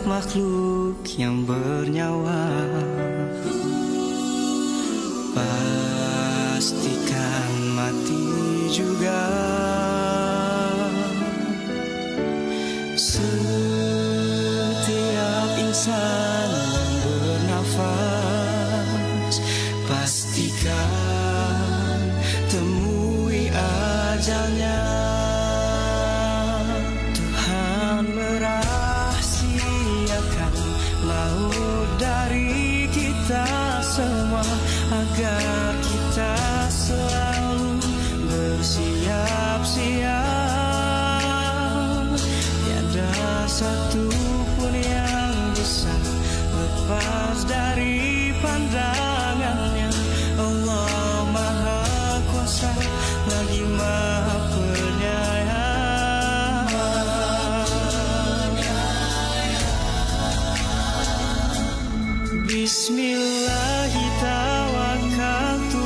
makhluk yang bernyawa. Pastikan mati juga. Setiap insan yang bernafas, pastikan temui ajalnya. Tuhan merahsiakan maut dari kita semua, agar kita selalu bersiap-siap. Tiada satu pun yang bisa lepas dari pandangannya. Allah Maha Kuasa lagi Maha Penyayang. Bismillahirrahmanirrahim.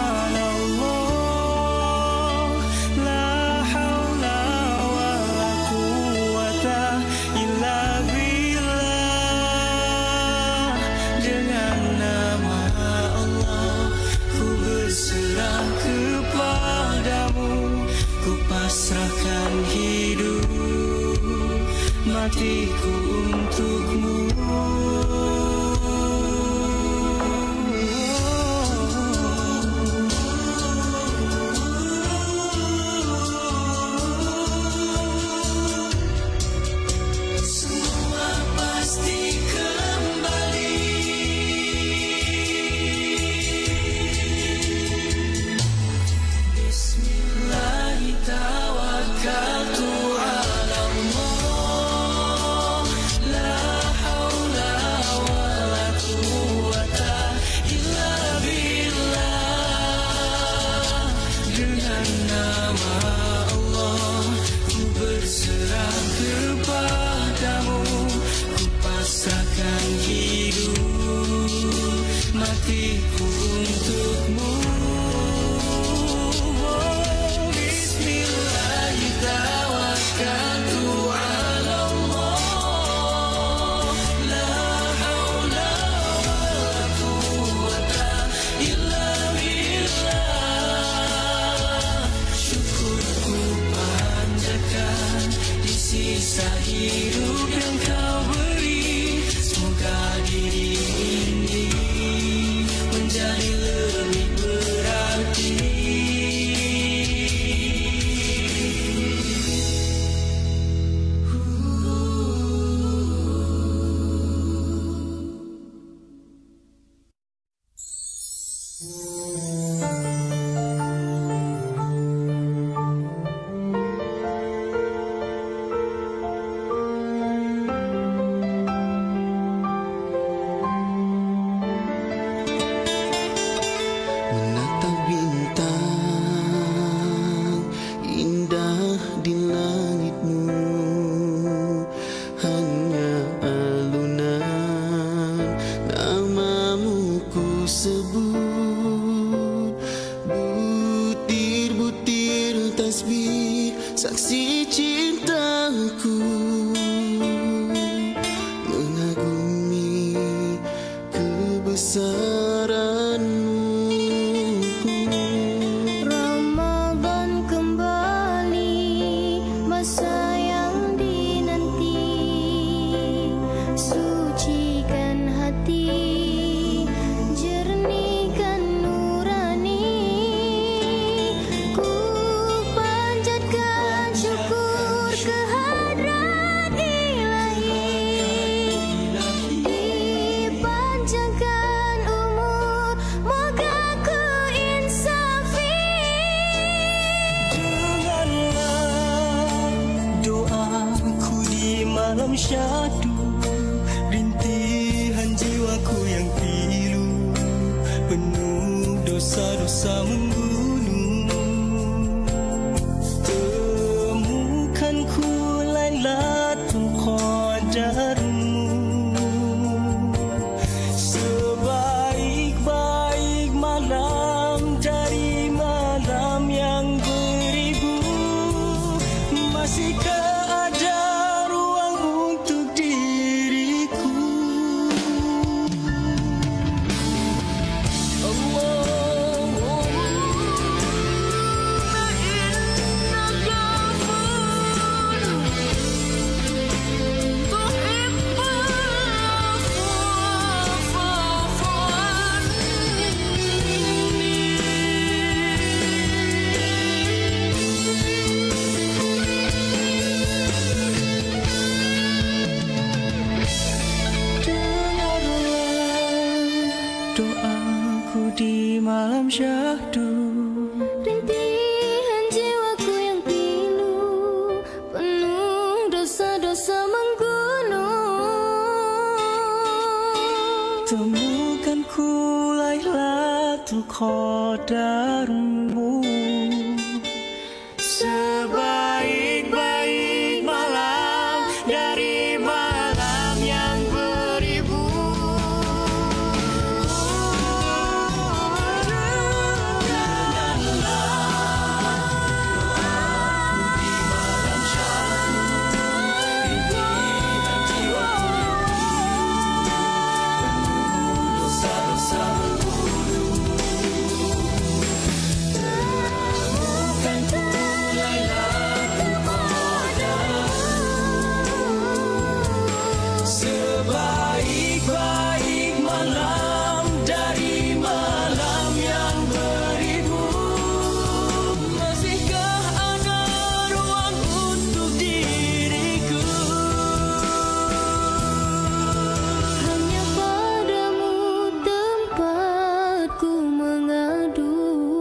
Pasrahkan hidup matiku untukmu. Semua pasti kembali. Tawakkaltu ala Allah, la haula wala quwwata illa billah. Dengan nama Allah ku berserah kepadamu, ku pasrahkan hidup matiku untukmu. Tawakkaltu ala Allah, la haula wala quwwata illa billah. Syukurku panjatkan di sisa hidup yang kau beri. Semoga diri ini menjadi lebih berarti. Saksi cintaku mengagumi kebesaranmu. Ramadan kembali, masa yang dinanti. Sucikan hati, jernihkan nurani. Ku panjatkan syukur kehadrat ilahi. Dipanjangkan umur, moga ku insafi. Dengarlah doaku di malam syahdu, rintihan jiwaku yang pilu, penuh dosa-dosa menggunung. Temukanku Lailatul Qadarmu, sebaik-baik malam dari malam yang beribu. Masihkah ada ruang untuk diri doaku di malam syahdu. Rintihan jiwaku yang pilu, penuh dosa-dosa menggunung. Temukan ku Lailatul Qadarmu, sebaik-baik malam dari malam yang beribu. Sebaik-baik malam dari malam yang beribu. Masihkah ada ruang untuk diriku? Hanya padamu tempatku mengadu.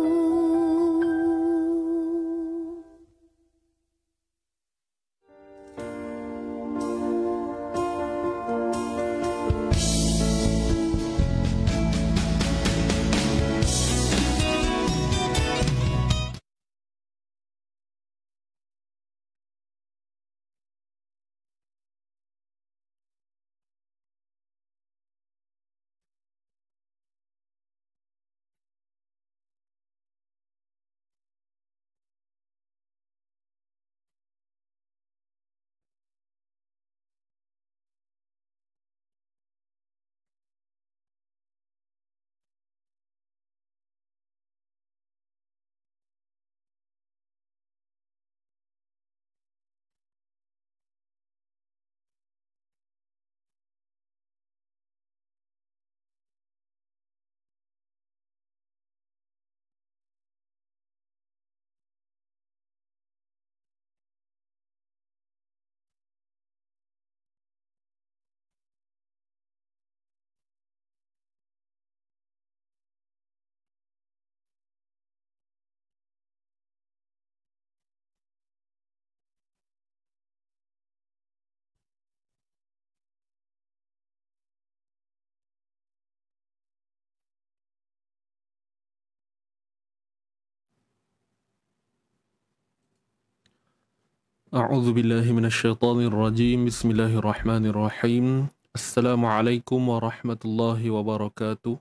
أعوذ بالله من الشيطان الرجيم بسم الله الرحمن الرحيم السلام عليكم ورحمة الله وبركاته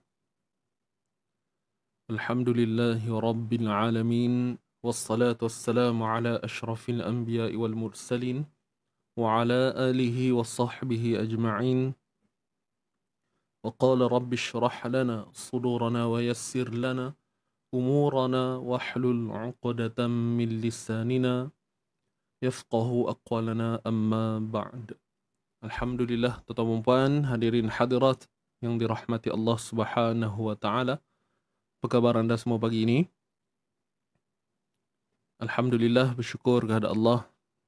الحمد لله رب العالمين والصلاة والسلام على أشرف الأنبياء والمرسلين وعلى آله وصحبه أجمعين وقال رب اشرح لنا صدورنا ويسر لنا أمورنا واحلل عقدة من لساننا yafqahu aqwalana amma ba'd. Alhamdulillah, tuan-tuan dan puan, hadirin hadirat yang dirahmati Allah Subhanahu wa taala. Apa khabar anda semua pagi ini? Alhamdulillah, bersyukur kepada Allah.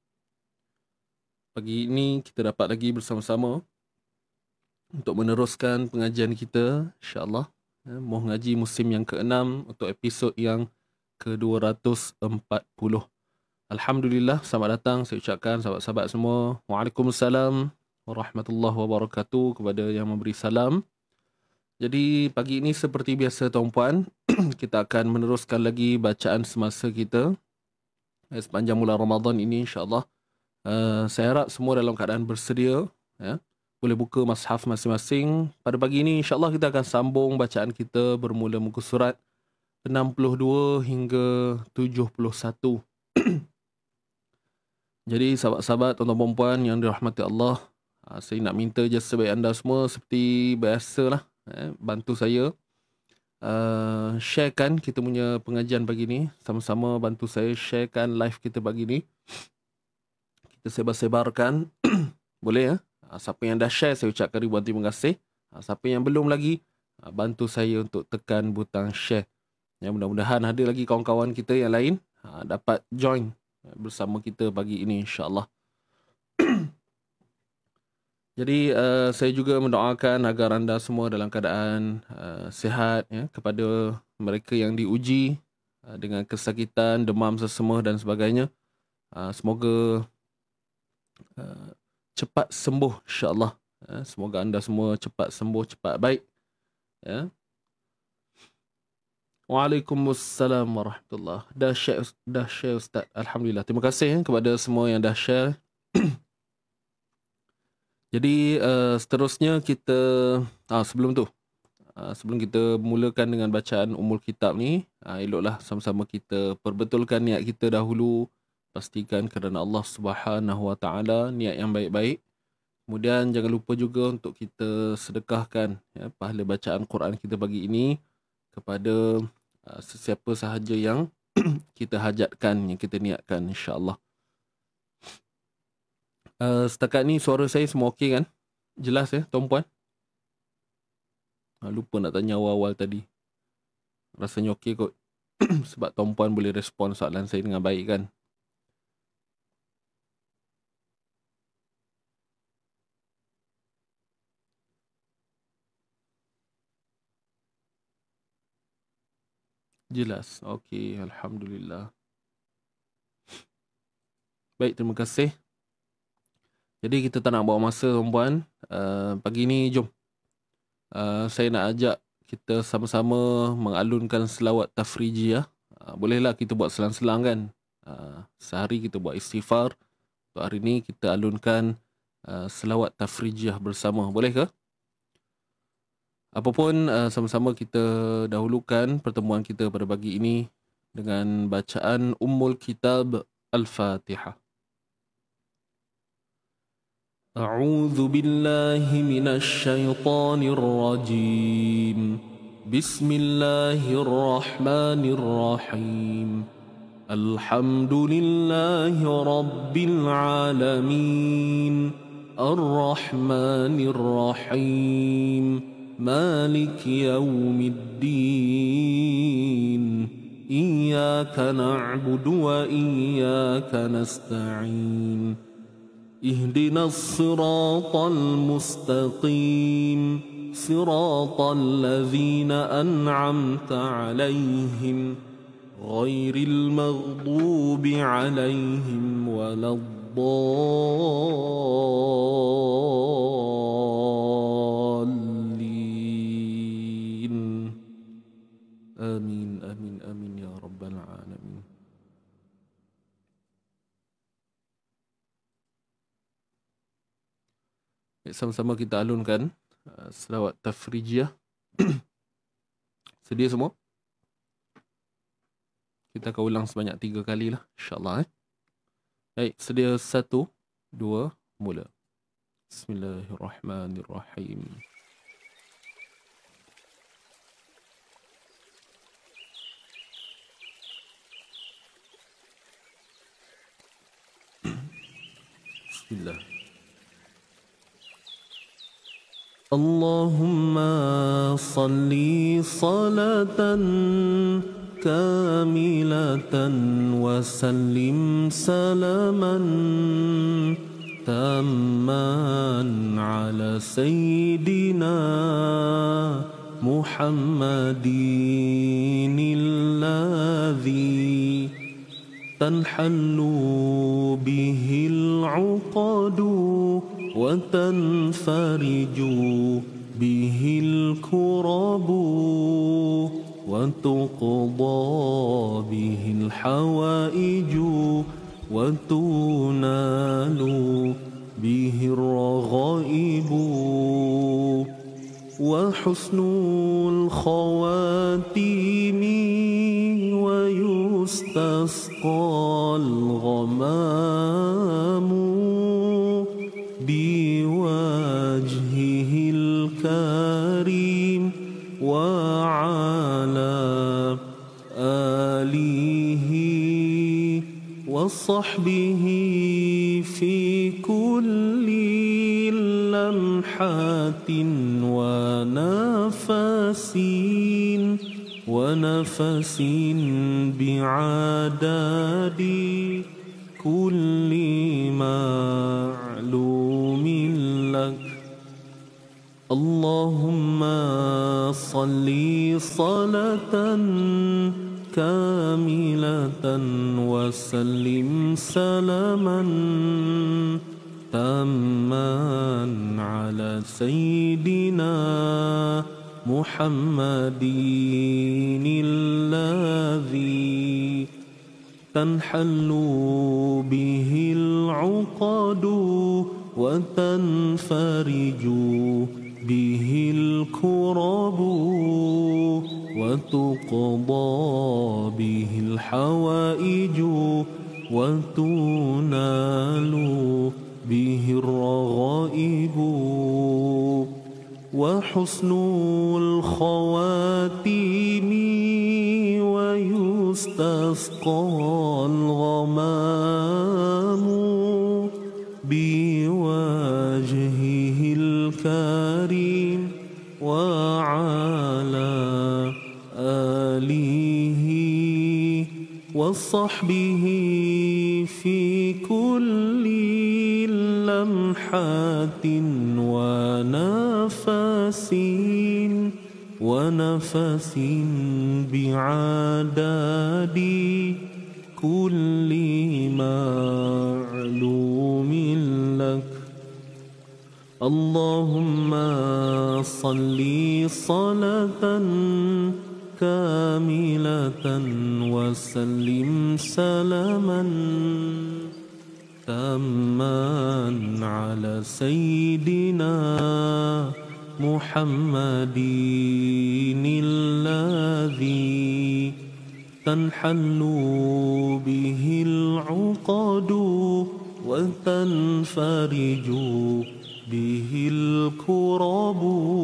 Pagi ini kita dapat lagi bersama-sama untuk meneruskan pengajian kita, insya-Allah. Muh ngaji musim yang ke-6 untuk episod yang ke-240. Alhamdulillah, selamat datang saya ucapkan sahabat-sahabat semua. Waalaikumsalam warahmatullahi wabarakatuh kepada yang memberi salam. Jadi pagi ini seperti biasa tuan-puan, kita akan meneruskan lagi bacaan semasa kita sepanjang bulan Ramadan ini, insya-Allah. Saya harap semua dalam keadaan bersedia, ya. Boleh buka mushaf masing-masing. Pada pagi ini insya-Allah kita akan sambung bacaan kita bermula muka surat 62 hingga 71. Jadi sahabat-sahabat, tuan-tuan puan yang dirahmati Allah, saya nak minta je sebaik anda semua seperti biasalah, bantu saya sharekan kita punya pengajian pagi ni. Sama-sama bantu saya sharekan live kita pagi ni. Kita sebar-sebarkan. Boleh ya? Siapa yang dah share, saya ucapkan ribuan terima kasih. Siapa yang belum lagi, bantu saya untuk tekan butang share. Ya, mudah-mudahan ada lagi kawan-kawan kita yang lain dapat join bersama kita pagi ini, insya-Allah. Jadi saya juga mendoakan agar anda semua dalam keadaan sihat, ya, kepada mereka yang diuji dengan kesakitan, demam sesama dan sebagainya. Semoga cepat sembuh, insya-Allah. Semoga anda semua cepat sembuh, cepat baik. Ya. Waalaikumsalam warahmatullahi. Dah share Ustaz. Alhamdulillah. Terima kasih kepada semua yang dah share. Jadi seterusnya kita sebelum kita mulakan dengan bacaan Ummul Kitab ni, eloklah sama-sama kita perbetulkan niat kita dahulu, pastikan kerana Allah Subhanahu Wa Taala, niat yang baik-baik. Kemudian jangan lupa juga untuk kita sedekahkan, ya, pahala bacaan Quran kita pagi ini kepada sesiapa sahaja yang kita hajatkan, yang kita niatkan, insya-Allah. Setakat ni suara saya semua okey kan? Jelas ya, tuan-puan? Lupa nak tanya awal-awal tadi. Rasanya okey kot. Sebab tuan-puan boleh respon soalan saya dengan baik kan? Jelas. Okey, alhamdulillah. Baik, terima kasih. Jadi kita tak nak buang masa, tuan-puan. Pagi ni jom. Saya nak ajak kita sama-sama mengalunkan selawat tafrijiyah. Bolehlah kita buat selang-selang kan. Sehari kita buat istighfar. Untuk hari ni kita alunkan selawat tafrijiyah bersama. Boleh ke? Apapun, sama-sama kita dahulukan pertemuan kita pada pagi ini dengan bacaan Ummul Kitab Al-Fatihah. أعوذ بالله من الشيطان الرجيم بسم الله الرحمن الرحيم الحمد لله رب العالمين الرحمن الرحيم مالك يوم الدين إياك نعبد وإياك نستعين اهدنا الصراط المستقيم صراط الذين أنعمت عليهم غير المغضوب عليهم ولا الضالين آمين آمين آمين يا رب العالمين. Sama-sama kita alunkan selawat tafrijiyah. Sedia semua? Kita akan ulang sebanyak 3 kali lah, insya-Allah. Baik, sedia 1, 2, mula. Bismillahirrahmanirrahim. Bismillah. اللهم صل صلاة كاملة وسلم سلاما تاما على سيدنا محمد الذي تنحل به العقد وتنفرج به الكرب وتقضى به الحوائج وتنال به الرغائب وحسن الخواتيم ويستسقى الغمام بوجهه الكريم وعلى آله وصحبه في كل لمحة ونفس بعدد كل معلوم لك اللهم صل صلاة كاملة وسلم سلاما تاما على سيدنا محمد الذي تنحل به العقد وتنفرج به الكرب وتقضى به الحوائج وتنال به الرغائب وحسن الخواتيم ويستسقى الغمام بوجهه الكريم وعلى آله وصحبه في كل لمحة ونفس بعدد كل معلوم لك. اللهم صل صلاة كاملة وسلم سلاما تاما على سيدنا محمد الذي تنحل به العقد وتنفرج به الكرب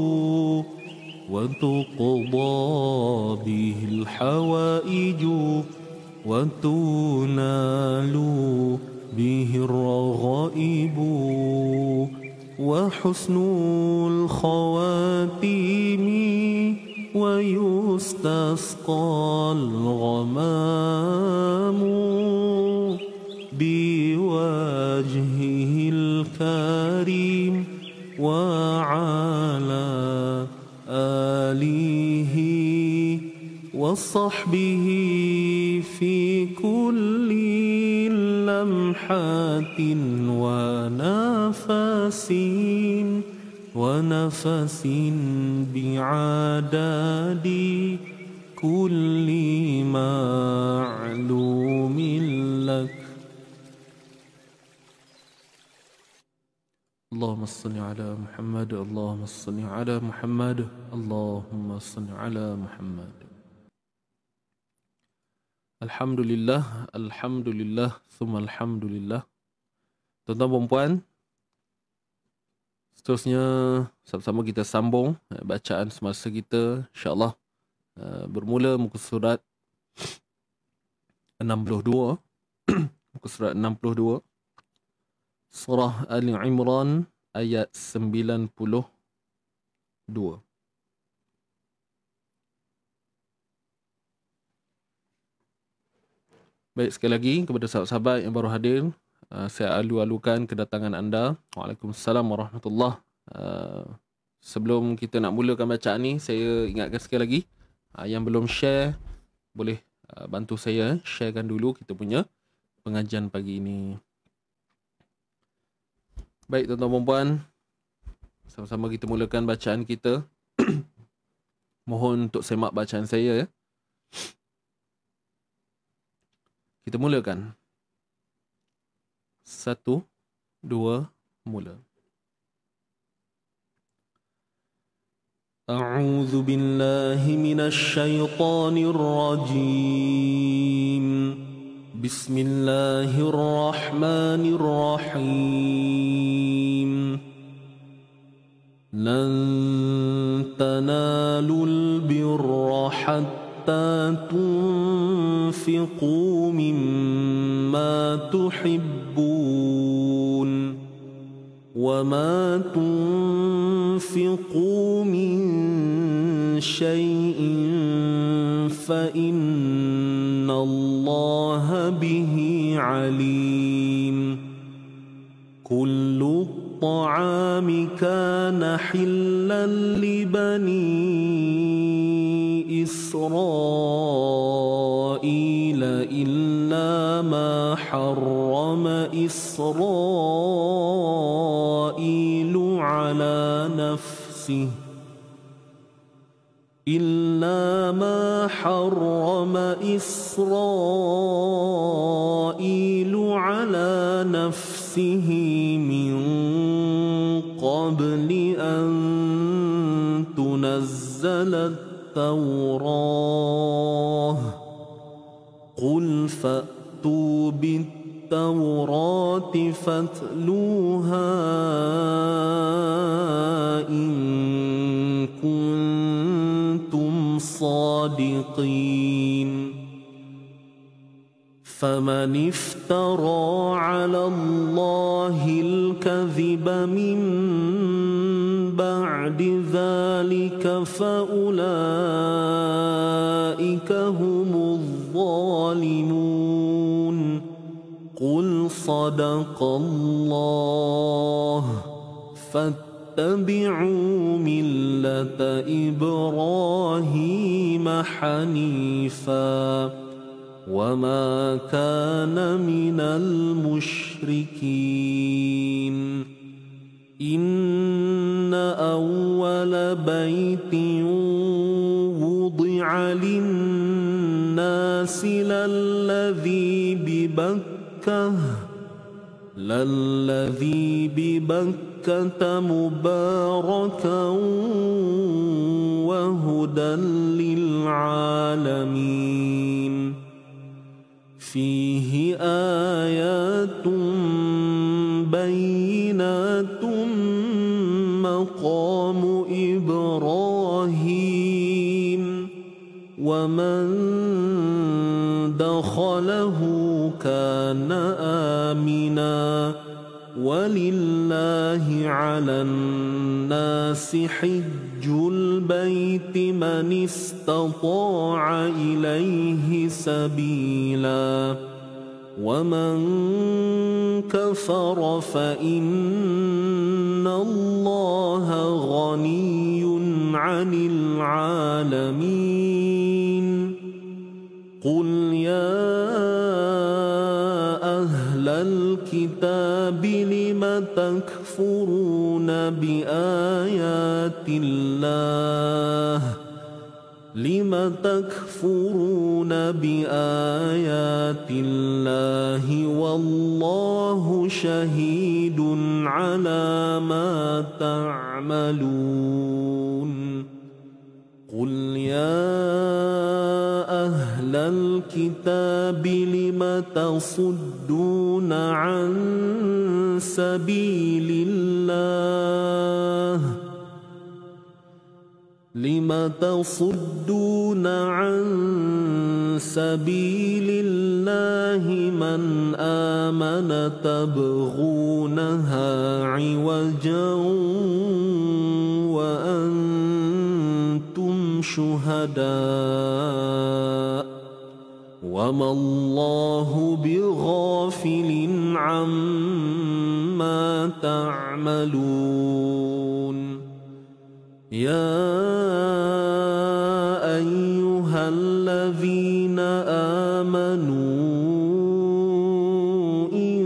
وتقضى به الحوائج وتنال به الرغائب وحسن الخواتيم ويستسقى الغمام بوجهه الكريم وعلى آله وصحبه في كل لمحة ونفس بعدد كل معلوم لك. اللهم صل على محمد اللهم صل على محمد اللهم صل على محمد. Alhamdulillah, Alhamdulillah, summa Alhamdulillah. Tuan-tuan dan puan, seterusnya sama-sama kita sambung bacaan semasa kita, insyaAllah. Bermula muka surat 62. Muka surat 62. Surah Ali Imran ayat 92. Baik, sekali lagi kepada sahabat-sahabat yang baru hadir, saya alu-alukan kedatangan anda. Waalaikumsalam warahmatullahi. Sebelum kita nak mulakan bacaan ni, saya ingatkan sekali lagi, yang belum share, boleh bantu saya sharekan dulu kita punya pengajian pagi ini. Baik tuan-tuan dan puan, sama-sama kita mulakan bacaan kita. Mohon untuk semak bacaan saya ya. Kita mulakan. 1, 2, mula. A'udzu billahi minasy syaithanir rajim. Bismillahirrahmanirrahim. Lan tanalul birra tunfiqu mimma tuhibbun wa ma tunfiqu min syai'in fa innallaha bihi alim. Kullu الطعام كان حلا لبني إسرائيل إلا ما حرم إسرائيل على نفسه من قبل أن تنزل التوراة قل فأتوا بالتوراة فاتلوها إن كنتم صادقين فمن افترى على الله الكذب من بعد ذلك فأولئك هم الظالمون قل صدق الله فاتبعوا ملة إبراهيم حنيفا وما كان من المشركين إن أول بيت وضع للناس للذي ببكة مباركا وهدى للعالمين فيه آيات بينات مقام إبراهيم ومن دخله كان آمنا ولله على الناس حج البيت من استطاع إليه سبيلا ومن كفر فإن الله غني عن العالمين قل يا أهل الكتاب لم تكفرون بآيات الله والله شهيد على ما تعملون قل يا أهل الكتاب لم تصدون عن سبيل الله من آمن تبغونها عوجا وأنتم شهداء وما الله بغافل عما تعملون يا أيها الذين آمنوا إن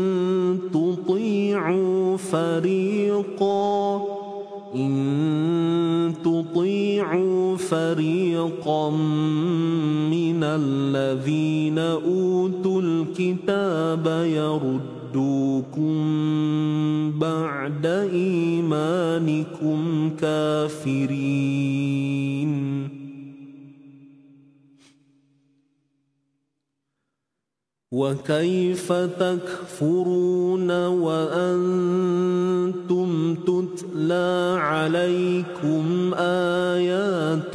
تطيعوا فريقا من الذين أوتوا الكتاب يردوكم بعد إيمانكم كافرين وكيف تكفرون وأنتم تتلى عليكم آيات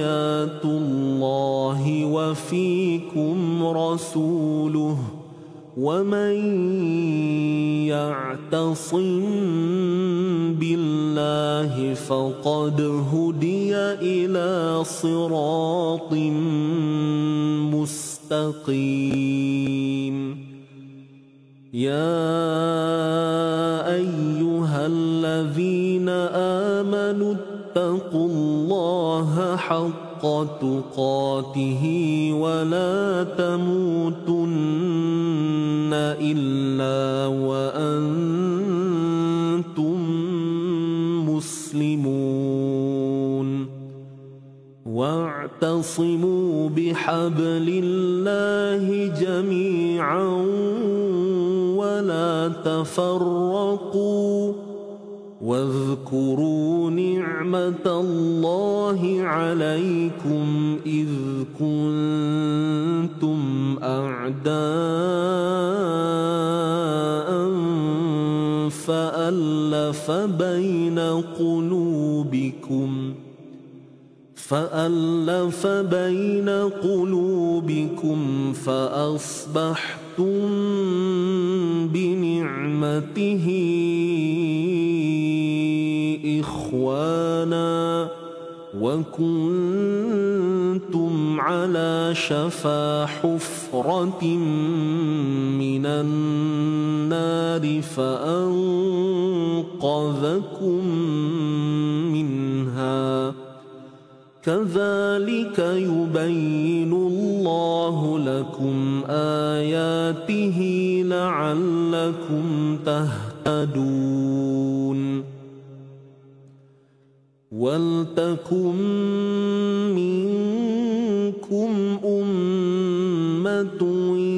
الله وفيكم رسوله ومن يعتصم بالله فقد هدي إلى صراط مستقيم يا أيها الذين آمنوا اتقوا الله حق تقاته ولا تموتن إلا وأنتم مسلمون واعتصموا بحبل الله جميعا ولا تفرقوا واذكروا نعمة الله عليكم إذ كنتم أعداء فألف بين قلوبكم فأصبحتم بنعمته إخوانا وكنتم على شفا حفرة من النار فأنقذكم منها كذلك يبين الله لكم آياته لعلكم تهتدون ولتكن منكم أمة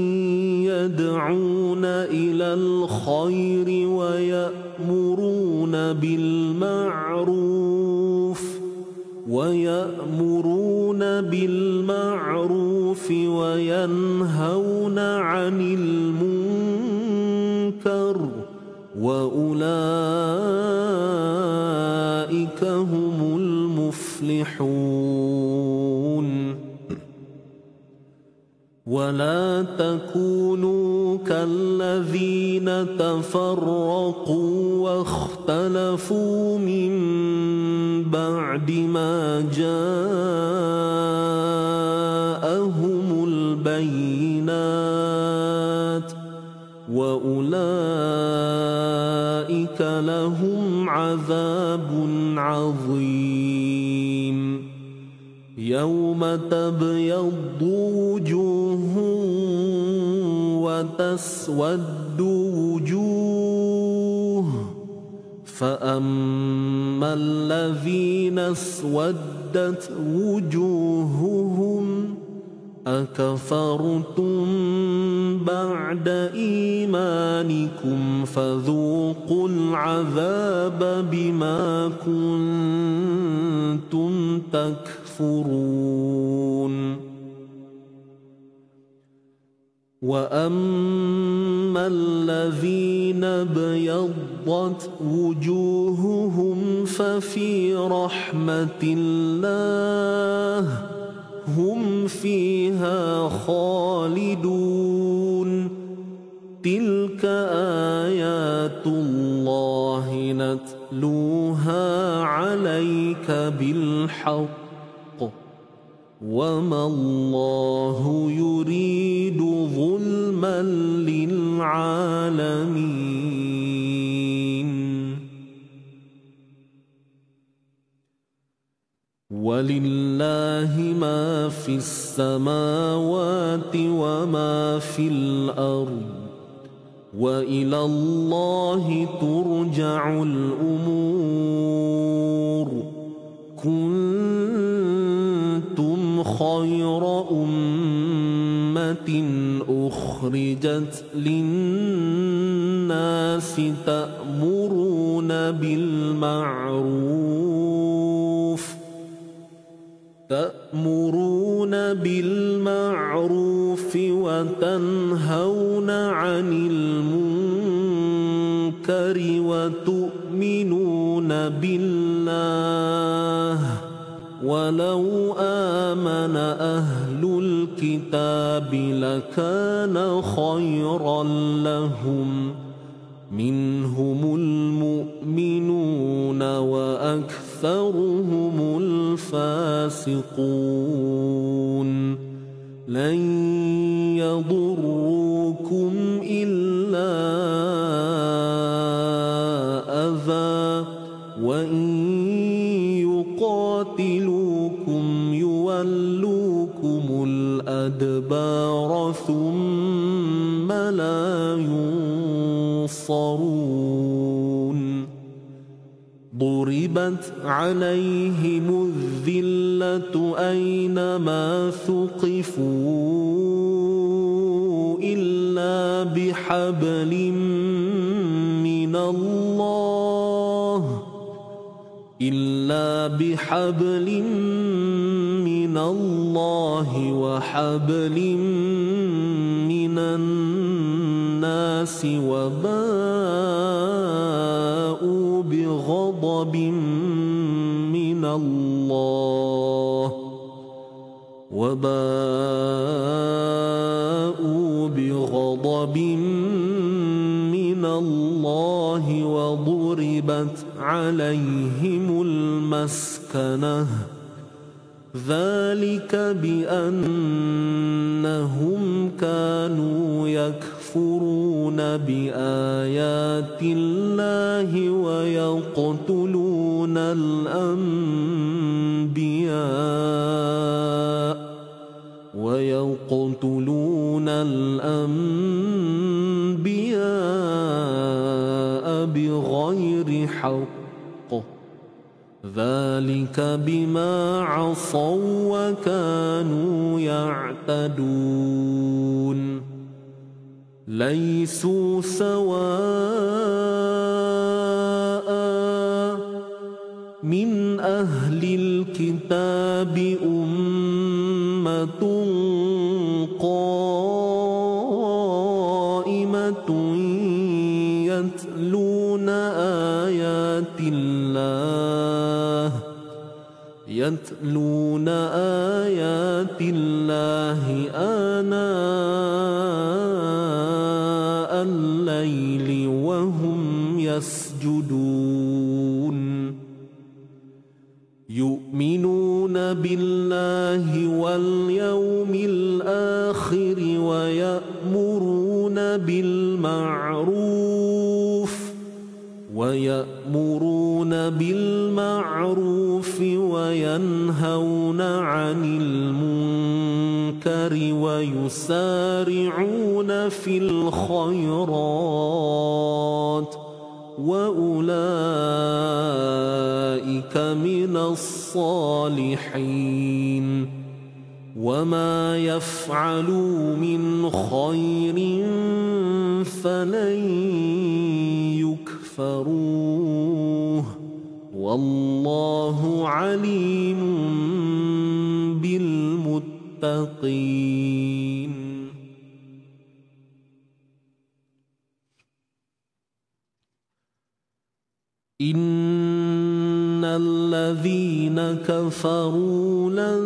يدعون إلى الخير ويأمرون بالمعروف وينهون عن المنكر وأولئك هم المفلحون ولا تكونوا كالذين تفرقوا واختلفوا من بعد ما جاءهم البينات وأولئك لهم عذاب عظيم يوم تبيض وجوه وتسود وجوه فأما الذين اسودت وجوههم أكفرتم بعد إيمانكم فذوقوا العذاب بما كنتم تكفرون وأما الذين ابيضت وجوههم ففي رحمة الله هم فيها خالدون تلك آيات الله نتلوها عليك بالحق وما الله يريد ظلما للعالمين ولله ما في السماوات وما في الأرض وإلى الله ترجع الأمور كنتم خير أمة أخرجت للناس تأمرون بالمعروف وتنهون عن المنكر وتؤمنون بالله ولو آمن أهل الكتاب الكتاب لكان خيرا لهم منهم المؤمنون وأكثرهم الفاسقون لن يضروكم إلا أذى وإن يقاتلوكم يولوكم الأدبار ثم لا ينصرون ضربت عليهم الذلة أينما ثقفوا إلا بحبل من الله وحبل من الناس وباءوا بغضب من الله وضربت عليهم المسكنة ذلك بأنهم كانوا يكفرون بآيات الله ويقتلون الأنبياء بغير حق ذلك بما عصوا وكانوا يعتدون ليسوا سواء من أهل الكتاب أمة قائمة يتلون آيات الله آناء الليل وهم يسجدون يؤمنون بالله واليوم الآخر ويأمرون بالمعروف وينهون عن المنكر ويسارعون في الخيرات وأولئك من الصالحين وما يفعلوا من خير فلن يكفروه والله عليم بالمتقين. إن الذين كفروا لن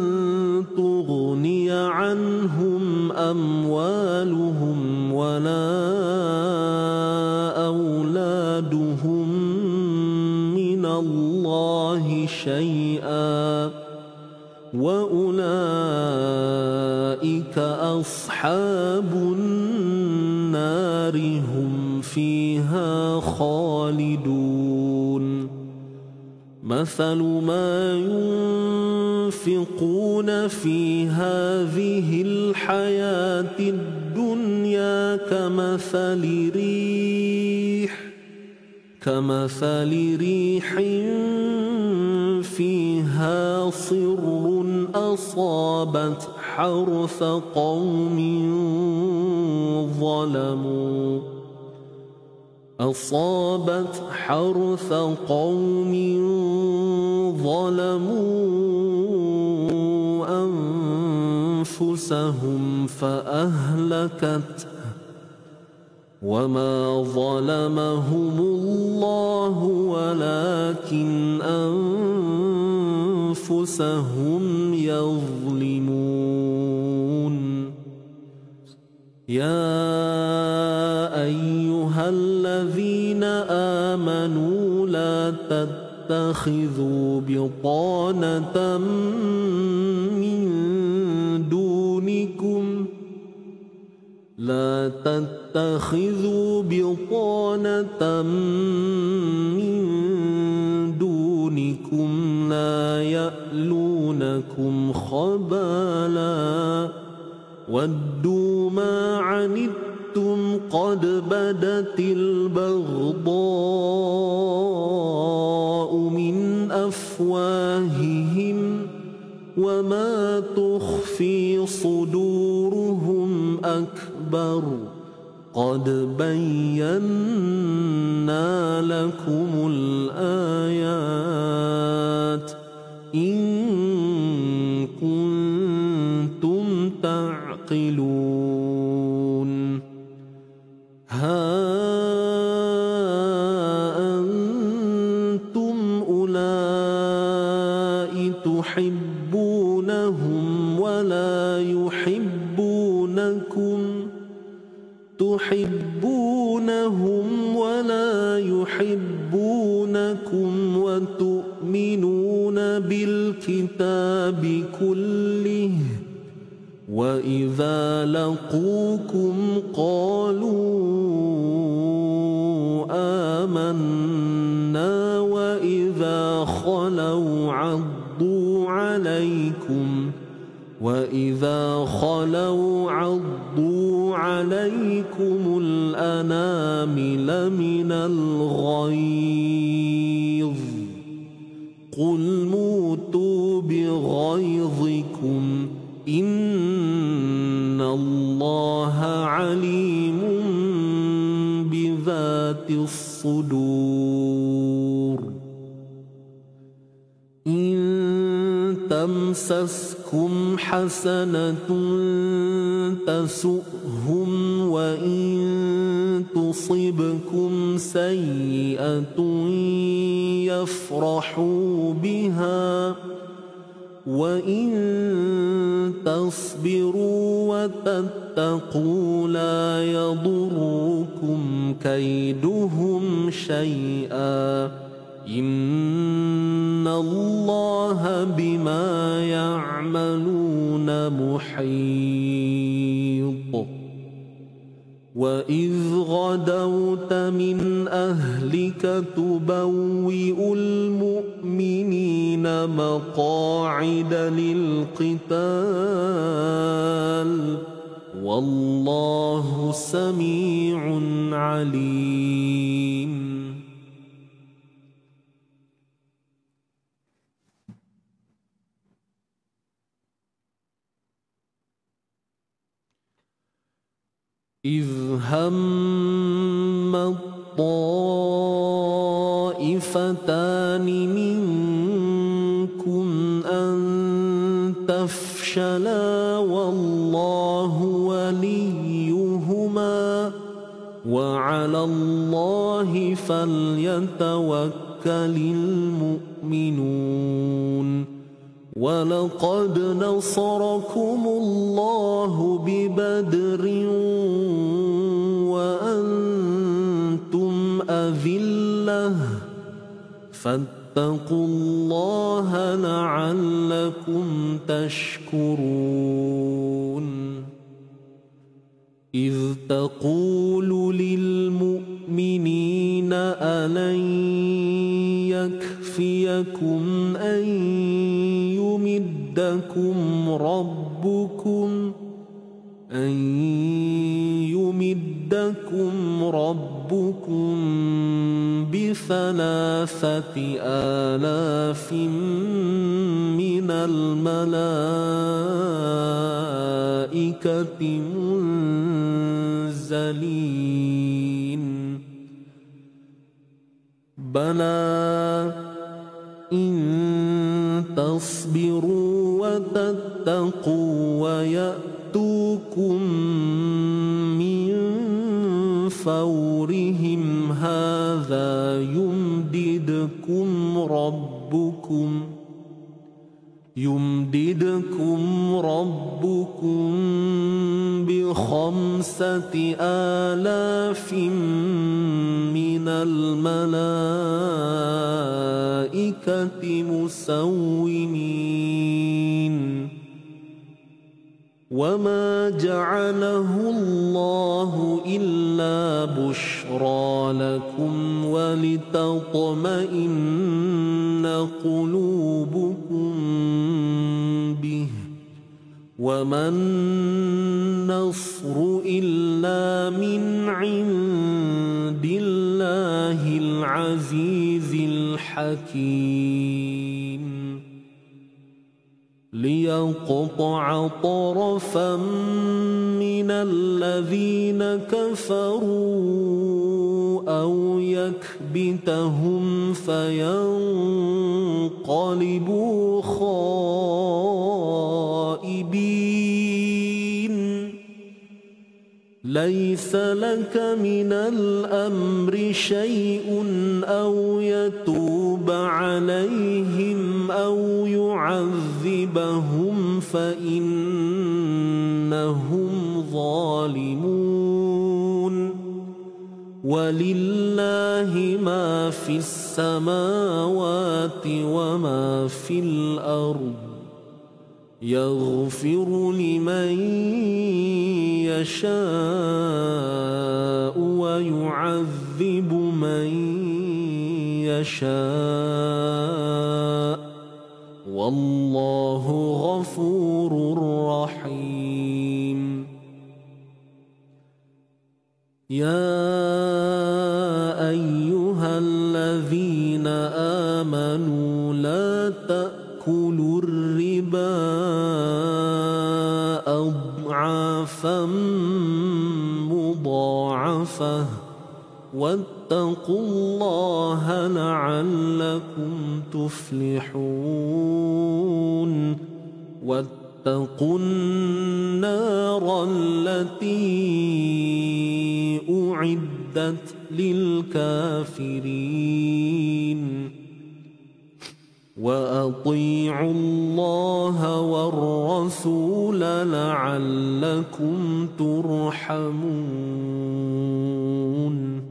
تغني عنهم أموالهم ولا أولادهم من الله شيئا وأولئك أصحاب النار هم فيها خالدون. مثل ما ينفقون في هذه الحياة الدنيا كمثل ريح فيها صر أصابت حرث قوم ظلموا أنفسهم فأهلكته وما ظلمهم الله ولكن أنفسهم يظلمون. يا أيها الذين آمنوا لا تتخذوا بطانة من دونكم لا يألونكم خبالا ودوا ما عنتم قد بدت البغضاء من أفواههم وما تخفي صدورهم أكبر قد بينا لكم الآيات إن كنتم تعقلون ها أنتم أولئك تحبونهم ولا يحبونكم وتؤمنون بالكتاب كله وإذا لقوكم قالوا آمنا وإذا خلوا عضوا عليكم الأنامل من الغيظ قل موتوا بغيظكم إن الله عليم بذات الصدور إن تمسسكم حسنة تسؤهم وإن تصبكم سيئة يفرحوا بها وإن تصبروا وتتقوا لا يضركم كيدهم شيئا إن الله بما يعملون محيط وإذ غدوت من أهلك تبوئ المؤمنين مقاعد للقتال والله سميع عليم إذ هم الطائفتان منكم أن تفشلا والله وليهما وعلى الله فليتوكل المؤمنون ولقد نصركم الله ببدر وأنتم أذلة فاتقوا الله لعلكم تشكرون إذ تقول للمؤمنين ألن يكفيكم أن يمدكم ربكم ب3,000 من الملائكة منزلين بلى إن تصبروا وتتقوا ويأتوكم من فورهم هذا يمددكم ربكم 5,000 من الملائكة مسومين وما جعله الله إلا بشرى لكم ولتطمئن قلوبكم به وما النصر إلا من عند الله العزيز الحكيم ليقطع طرفا من الذين كفروا أو يكبتهم فينقلبوا خائبين ليس لك من الأمر شيء أو يتوب عليهم أو يعذبهم فإنهم ظالمون ولله ما في السماوات وما في الأرض يغفر لمن يشاء ويعذب من يشاء والله غفور رحيم يا أيها الذين آمنوا لا تأكلوا الربا أضعافا مضاعفة واتقوا الله لعلكم تفلحون واتقوا النار التي أعدت للكافرين وأطيعوا الله والرسول لعلكم ترحمون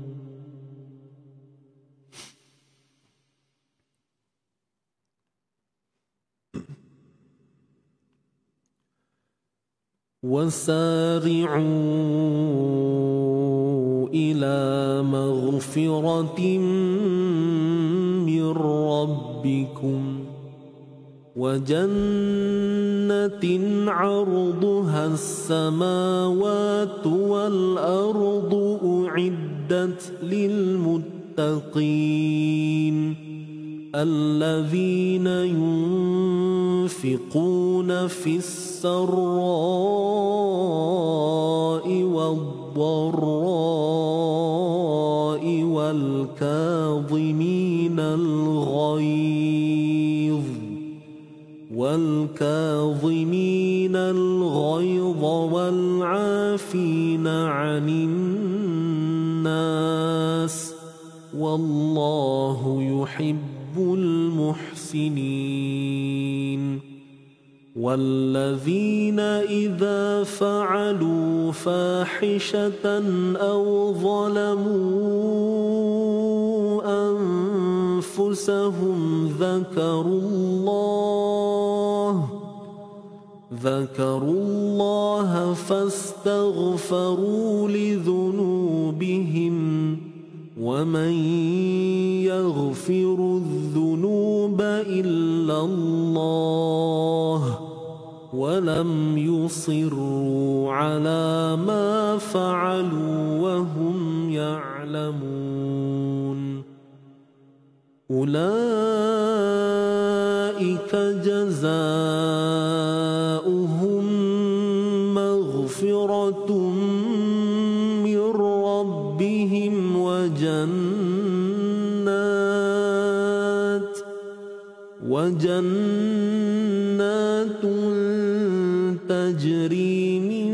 وسارعوا إلى مغفرة من ربكم وجنة عرضها السماوات والأرض أعدت للمتقين الذين ينفقون في السراء والضراء والكاظمين الغيظ والعافين عن الناس والله يحب المحسنين والذين إذا فعلوا فاحشة أو ظلموا أنفسهم ذكروا الله فاستغفروا لذنوبهم ومن يغفر الذنوب إلا الله ولم يصروا على ما فعلوا وهم يعلمون أولئك جزاؤهم مغفرة من ربهم وجنات تجري من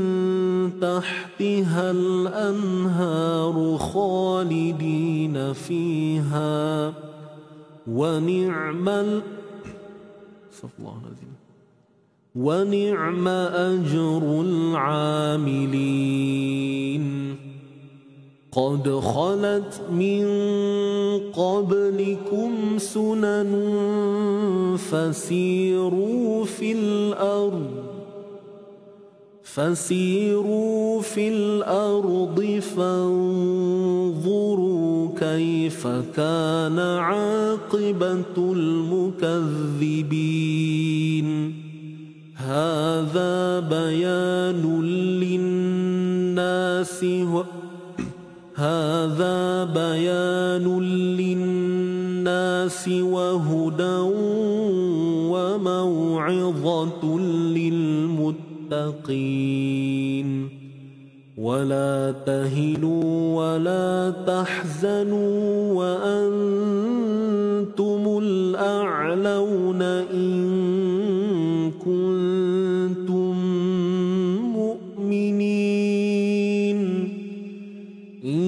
تحتها الأنهار خالدين فيها ونعم استغفر الله العظيم ونعم أجر العاملين قد خلت من قبلكم سنن فسيروا في الأرض فانظروا كيف كان عاقبة المكذبين هذا بيان للناس وهدى وموعظة للمتقين ولا تهنوا ولا تحزنوا وأنتم الأعلون إن كنتم مؤمنين إن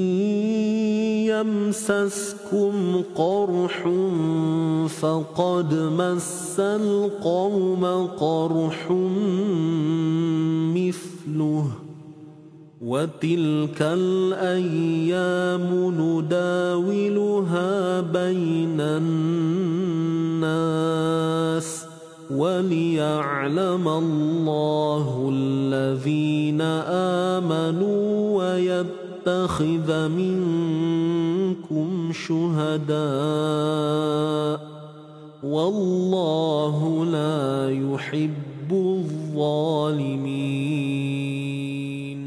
يمسسكم قرح فقد مس القوم قرح مثله وتلك الأيام نداولها بين الناس وليعلم الله الذين آمنوا ويتخذ منكم شهداء والله لا يحب الظالمين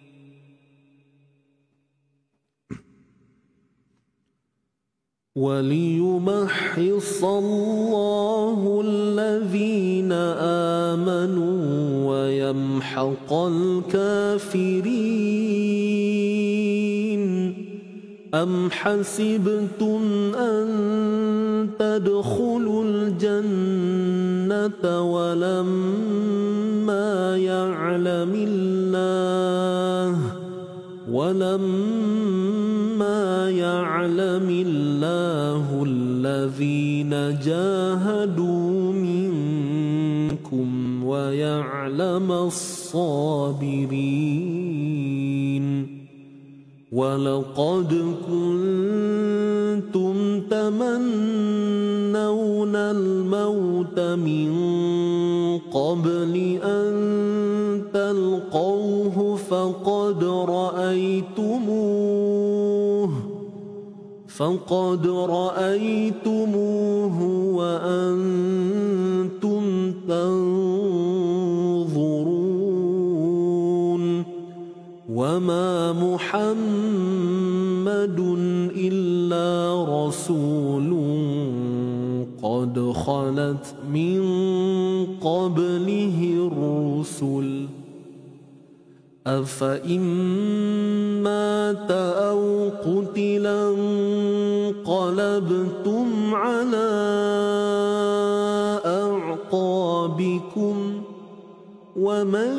وليمحص الله الذين آمنوا ويمحق الكافرين أم حسبتم أن تدخلوا الجنة ولما يعلم الله الذين جاهدوا منكم ويعلم الصابرين ولقد كنتم تمنون الموت من قبل أن تلقوه فقد رأيتموه وأنتم تنظرون وما محمد إلا رسول قد خلت من قبله الرسل أفإن مات أو قتلا انقلبتم على أعقابكم ومن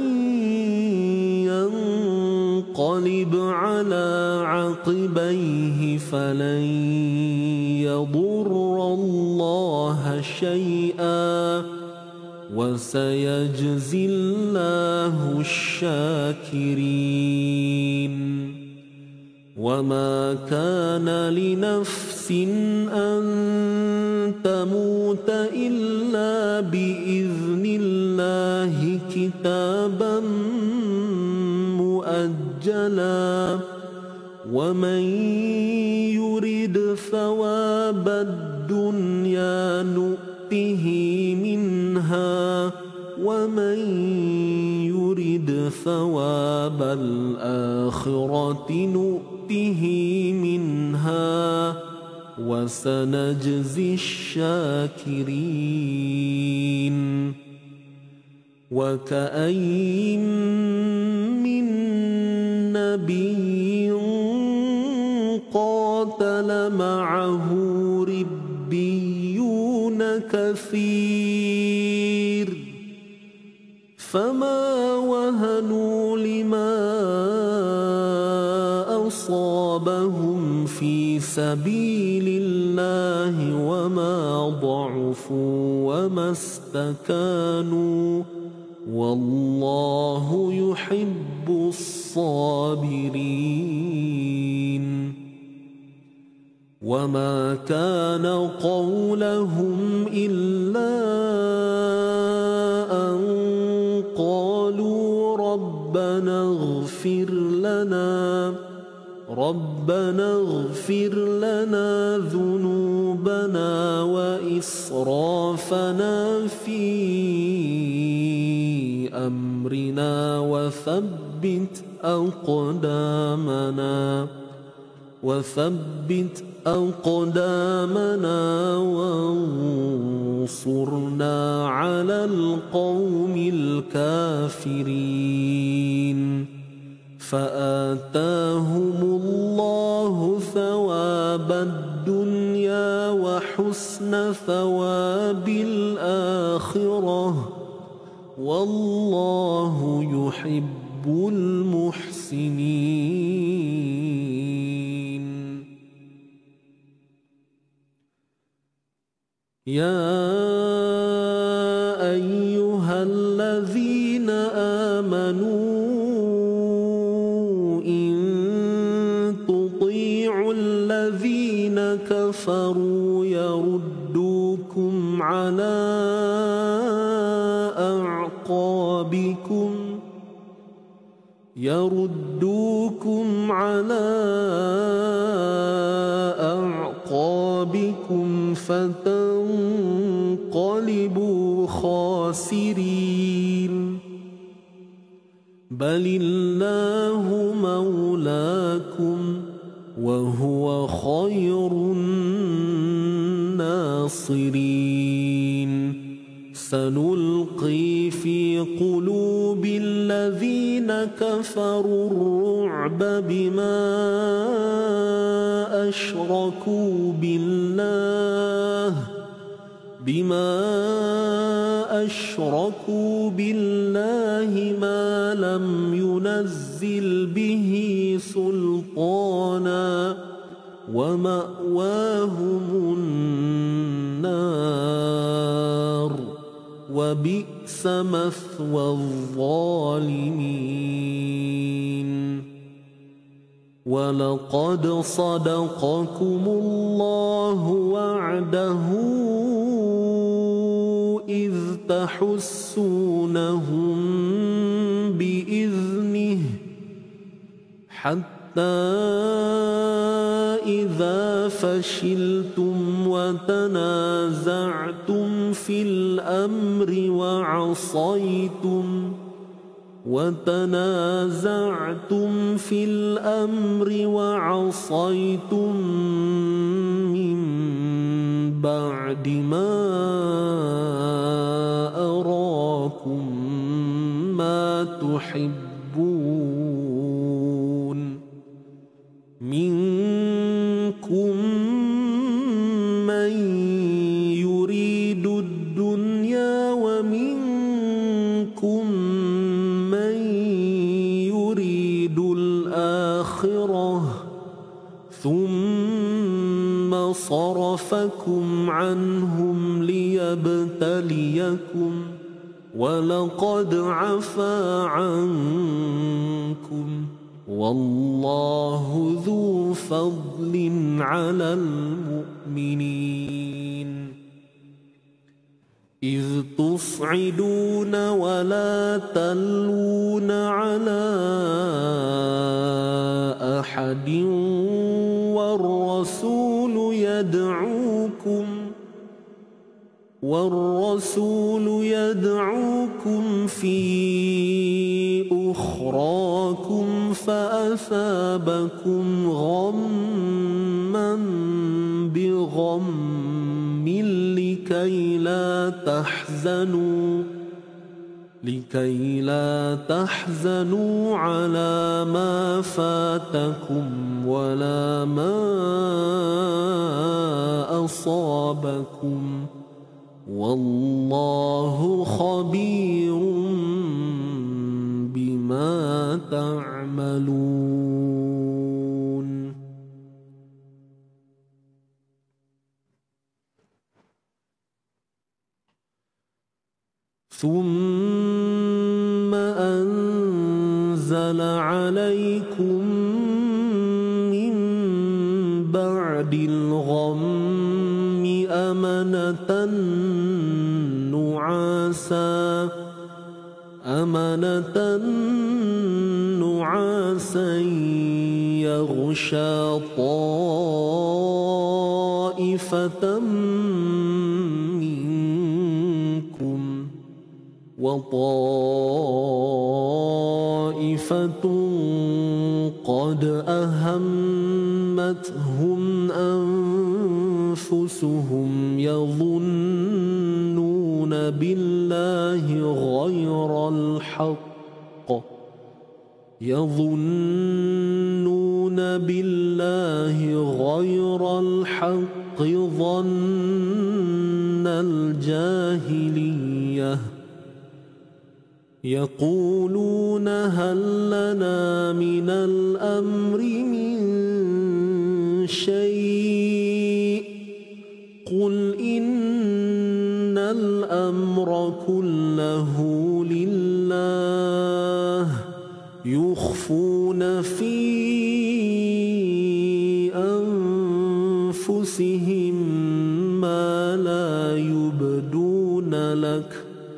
ينقلب على عقبيه فلن يضر الله شيئا وسيجزي الله الشاكرين وما كان لنفس أن تموت إلا بإذن الله كتابا مؤجلا ومن يرد ثواب الدنيا نؤته منها ومن يرد ثواب الآخرة نؤته منها وسنجزي الشاكرين وكأين من نبي قاتل معه ربيون كثير فما وهنوا لما أصابهم في سبيل الله وما ضعفوا وما استكانوا والله يحب الصابرين وما كان قولهم إلا أن قالوا ربنا اغفر لنا ذنوبنا وإسرافنا في أمرنا وثبت أقدامنا وانصرنا على القوم الكافرين فآتاهم الله ثواب الدنيا وحسن ثواب الآخرة والله يحب المحسنين يا أيها الذين آمنوا إن تطيعوا الذين كفروا يردوكم على أعقابكم فتنقلبوا خاسرين بل الله مولاكم وهو خير الناصرين سنلقي في قلوب الذين كفروا الرعب بما أشركوا بالله ما لم ينزل به سلطانا ومأواهم النار وبئس مثوى الظالمين ولقد صدقكم الله وعده إذ تحسونهم بإذنه حتى إذا فشلتم وتنازعتم في الأمر وعصيتم من بعد ما أراكم ما تحبون منكم من يريد الدنيا ومنكم من يريد الآخرة ثم صرفكم عنهم ليبتليكم ولقد عفا عنكم والله ذو فضل على المؤمنين إذ تصعدون ولا تلوون على أحد والرسول يدعوكم في أخراكم فأثابكم غما بغم لكي لا تحزنوا على ما فاتكم ولا ما أصابكم والله خبير بما تعملون ثم أنزل عليكم من بعد الغم أمنة نعاسا يغشى طائفة منكم وطائفة قد أهمتهم أنفسهم يظنون بالله غير الحق ظن الجاهلية يقولون هل لنا من الأمر من شيء قل إن الأمر كله لله يخفون في أنفسهم ما لا يبدون لك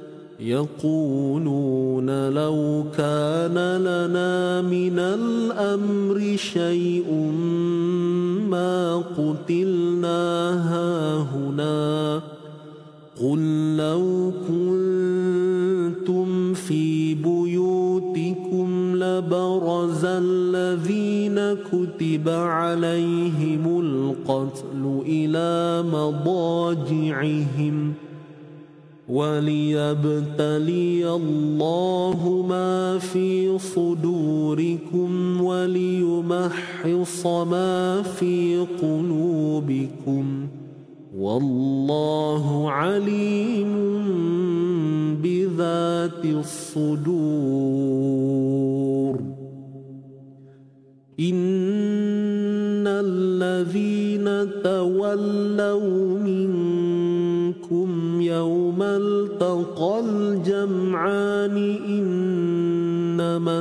يقولون لو كان لنا من الأمر شيء ما قتلنا هاهنا قل لو كنتم في بيوتكم لبرز الذين كتب عليهم القتل إلى مضاجعهم وليبتلي الله ما في صدوركم وليمحص ما في قلوبكم والله عليم بذات الصدور إن الذين تولوا منكم يوم التقى الجمعان إنما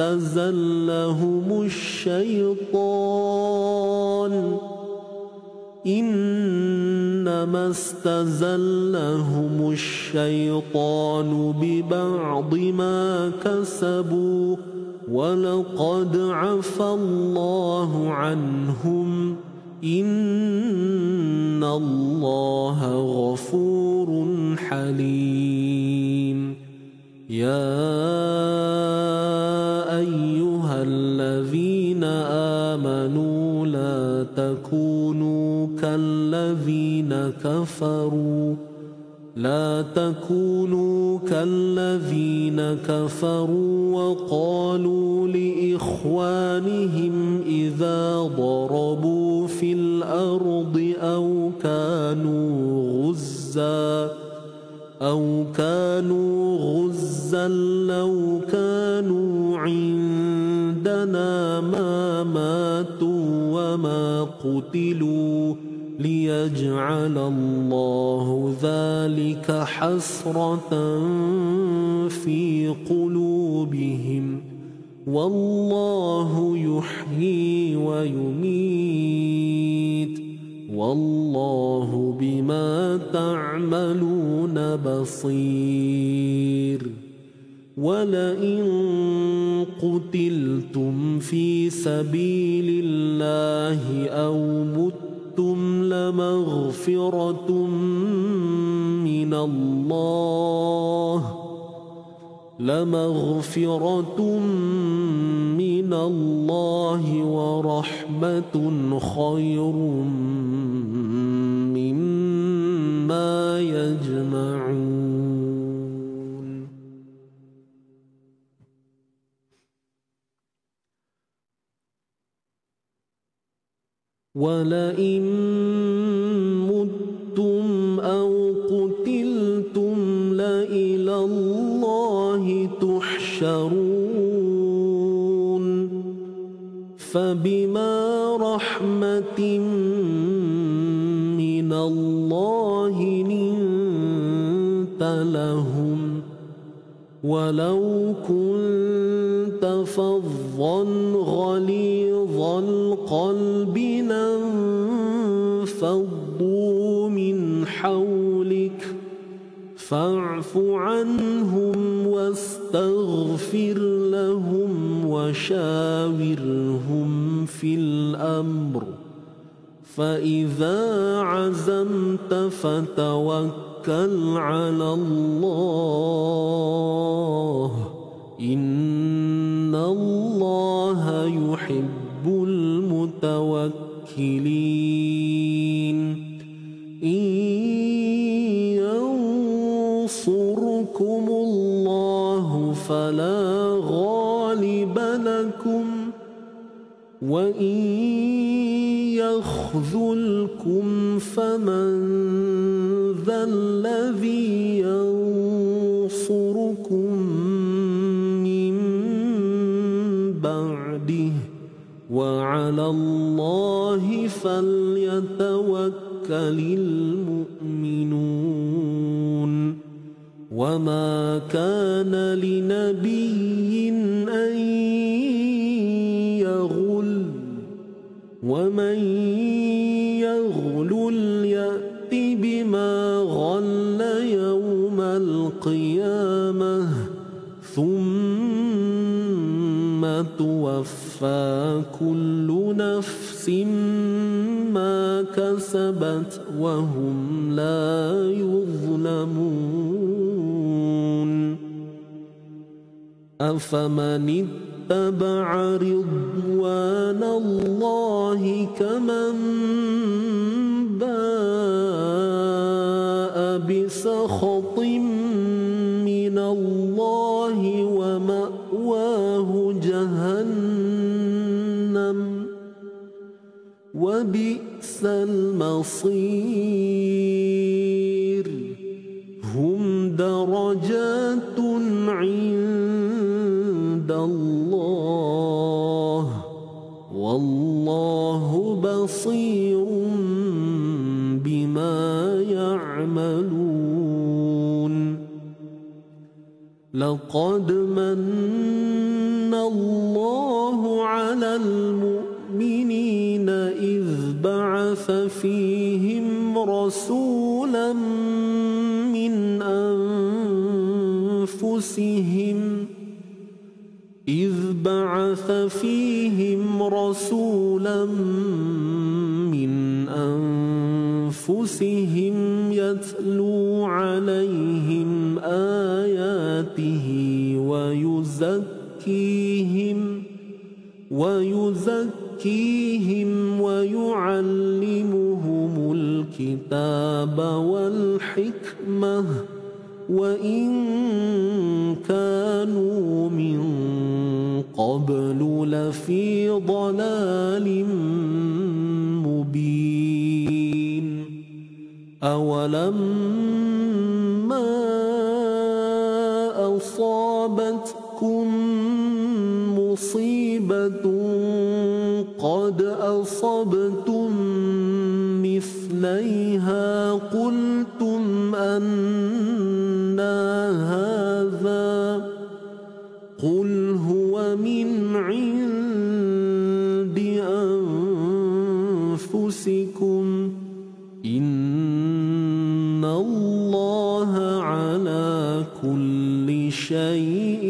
استزلهم الشيطان ببعض ما كسبوا ولقد عفى الله عنهم إن الله غفور حليم يا أيها الذين آمنوا لا تكونوا كالذين كفروا وقالوا لإخوانهم إذا ضربوا في الأرض أو كانوا غزا لو كانوا عندنا ما ماتوا وما قتلوا ليجعل الله ذلك حسرة في قلوبهم والله يحيي ويميت والله بما تعملون بصير ولئن قتلتم في سبيل الله أو متم لمغفرة من الله ورحمة خير مما يجمعون ولئن متم أو قتلتم لإلى الله تحشرون فبما رحمة من الله لنت لهم ولو كنت فظا غليظ القلب لانفضوا من حولك فاعف عنهم واستغفر لهم وشاورهم في الأمر فإذا عزمت فتوكل على الله إن الله يحب المتوكلين إن ينصركم الله فلا غالب لكم وإن يخذلكم فمن ذا الذي ينصركم من بعده وعلى الله فليتوكل المؤمنون وما كان لنبي أن يغل ومن يغلل يأت بما غل يوم القيامة ثم توفى كل نفس ما كسبت وهم لا يظلمون أفمن اتبع رضوان الله كمن باء بسخط من الله ومأواه جهنم وبئس المصير هم درجات عند الله والله بصير بما يعملون لقد من الله على المؤمنين إذ بعث فيهم رسولا من أنفسهم يتلو عليهم آياته ويزكيهم ويعلمهم الكتاب والحكمة وإن كانوا من قبل لفي ضلال مبين أولما أصابتكم مصيبة قد أصبتم مثليها قلتم أنى هذا قل هو من عند أنفسكم إن الله على كل شيء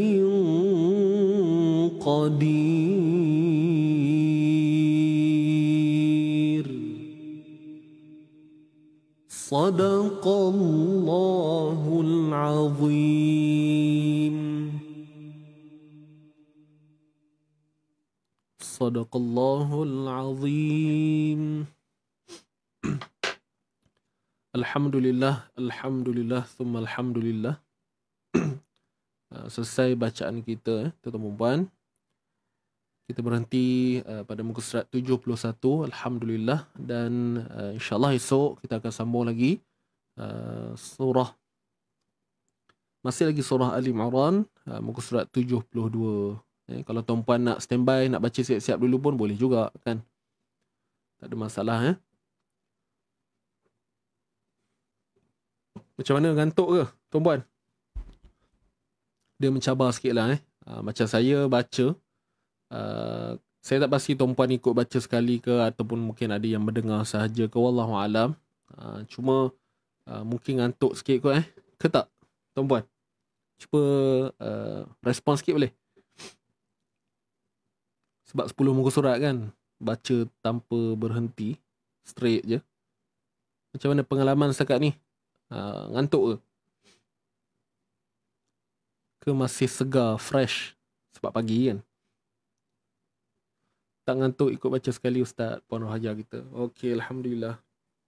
قدير صدق الله العظيم صدق الله العظيم Alhamdulillah thumma alhamdulillah. Selesai bacaan kita tuan-tuan dan puan. Kita berhenti pada muka surat 71 alhamdulillah dan insya-Allah esok kita akan sambung lagi surah masih lagi surah Ali Imran muka surat 72. Kalau tuan-puan nak standby nak baca siap-siap dulu pun boleh juga kan. Tak ada masalah Macam mana, ngantuk ke tuan-puan? dia mencabar sikit lah macam saya baca, saya tak pasti tuan-puan ikut baca sekali ke ataupun mungkin ada yang mendengar sahaja ke, wallahualam. Cuma mungkin ngantuk sikit kot ke tak tuan-puan? Cuba respon sikit boleh? Sebab 10 muka surat kan, baca tanpa berhenti, straight je. Macam mana pengalaman setakat ni? Ngantuk ke? Ke masih segar, fresh sebab pagi kan? Tak ngantuk ikut baca sekali Ustaz, Puan Rohaja kita. Okey, Alhamdulillah.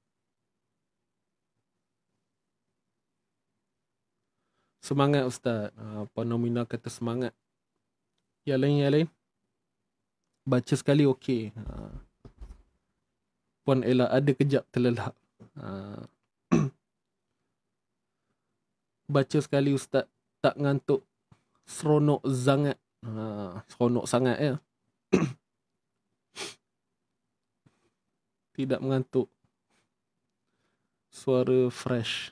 Semangat Ustaz. Puan Nomina kata semangat. Yang lain. Baca sekali okey. Puan Ella ada kejap terlelap. Baca sekali Ustaz, tak ngantuk. Seronok sangat. Seronok sangat ya. Tidak mengantuk. Suara fresh.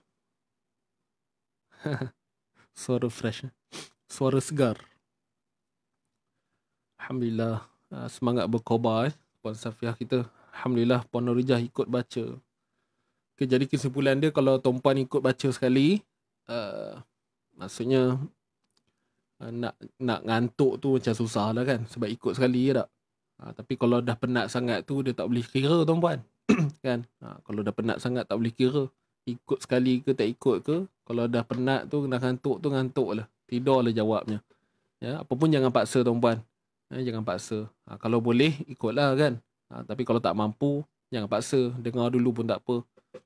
Suara fresh. Suara segar. Alhamdulillah. Semangat berkobar Puan Safiah kita. Alhamdulillah Puan Norijah ikut baca. Okay, jadi kesimpulan dia, kalau tuan-puan ikut baca sekali, maksudnya nak ngantuk tu macam susah lah kan, sebab ikut sekali je tak. Tapi kalau dah penat sangat tu, dia tak boleh kira tuan-puan. Kan? Kalau dah penat sangat tak boleh kira. Ikut sekali ke tak ikut ke. Kalau dah penat tu, dah ngantuk tu, ngantuk lah. Tidur lah jawabnya. Ya, apa pun jangan paksa tuan-puan. Jangan paksa. Kalau boleh, ikutlah kan. Tapi kalau tak mampu, jangan paksa. Dengar dulu pun tak apa.